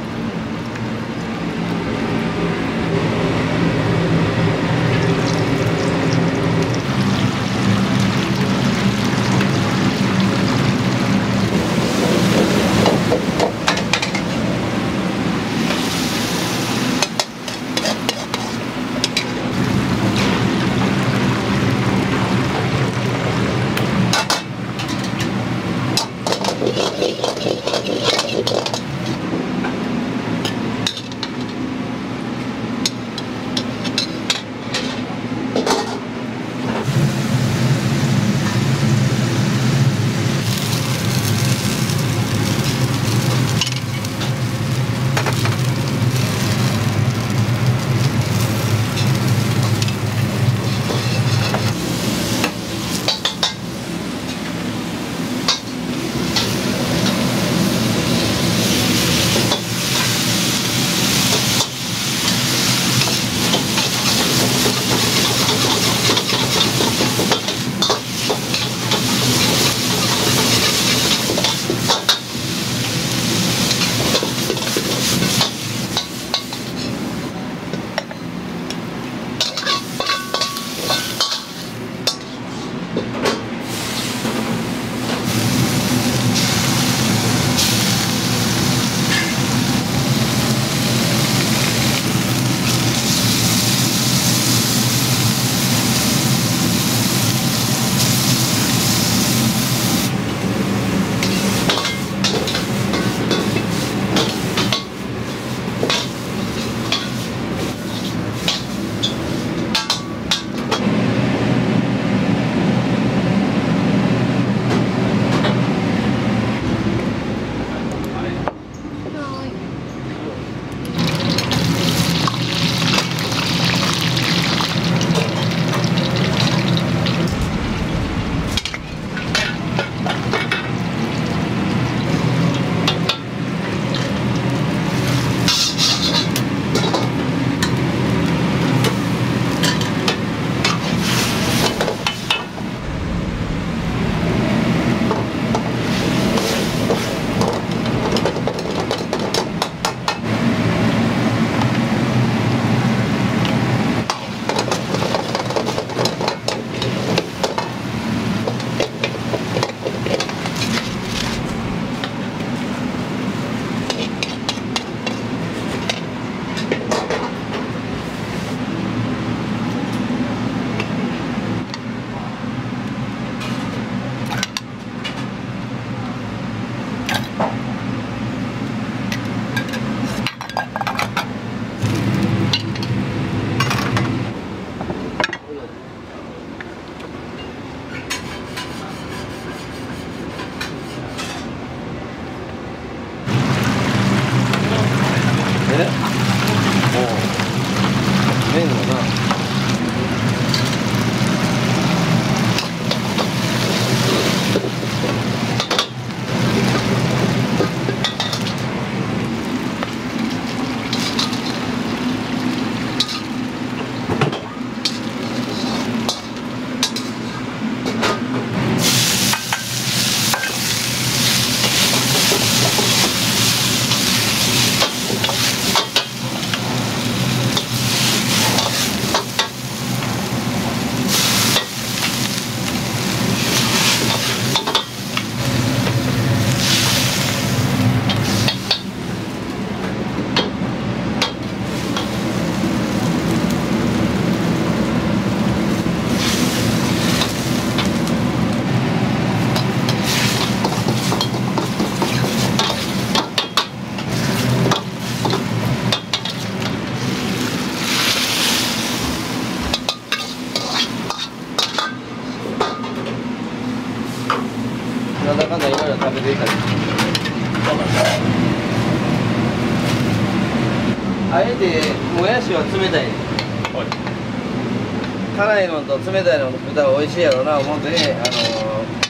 あえてもやしは冷たいね、はい、辛いのと冷たいのと食ったら美味しいやろうな思ってね、あのー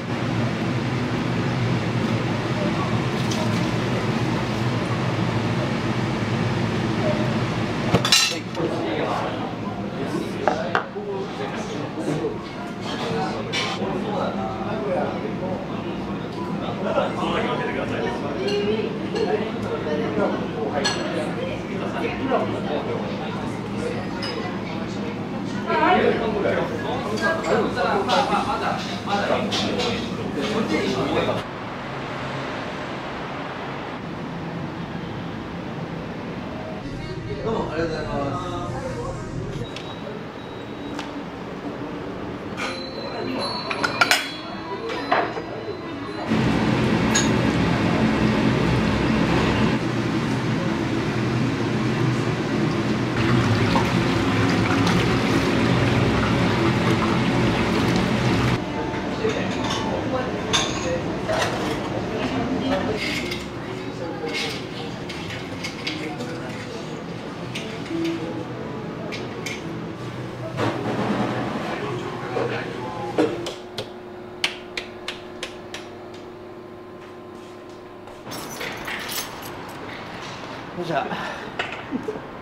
どうもありがとうございます。よっしゃ。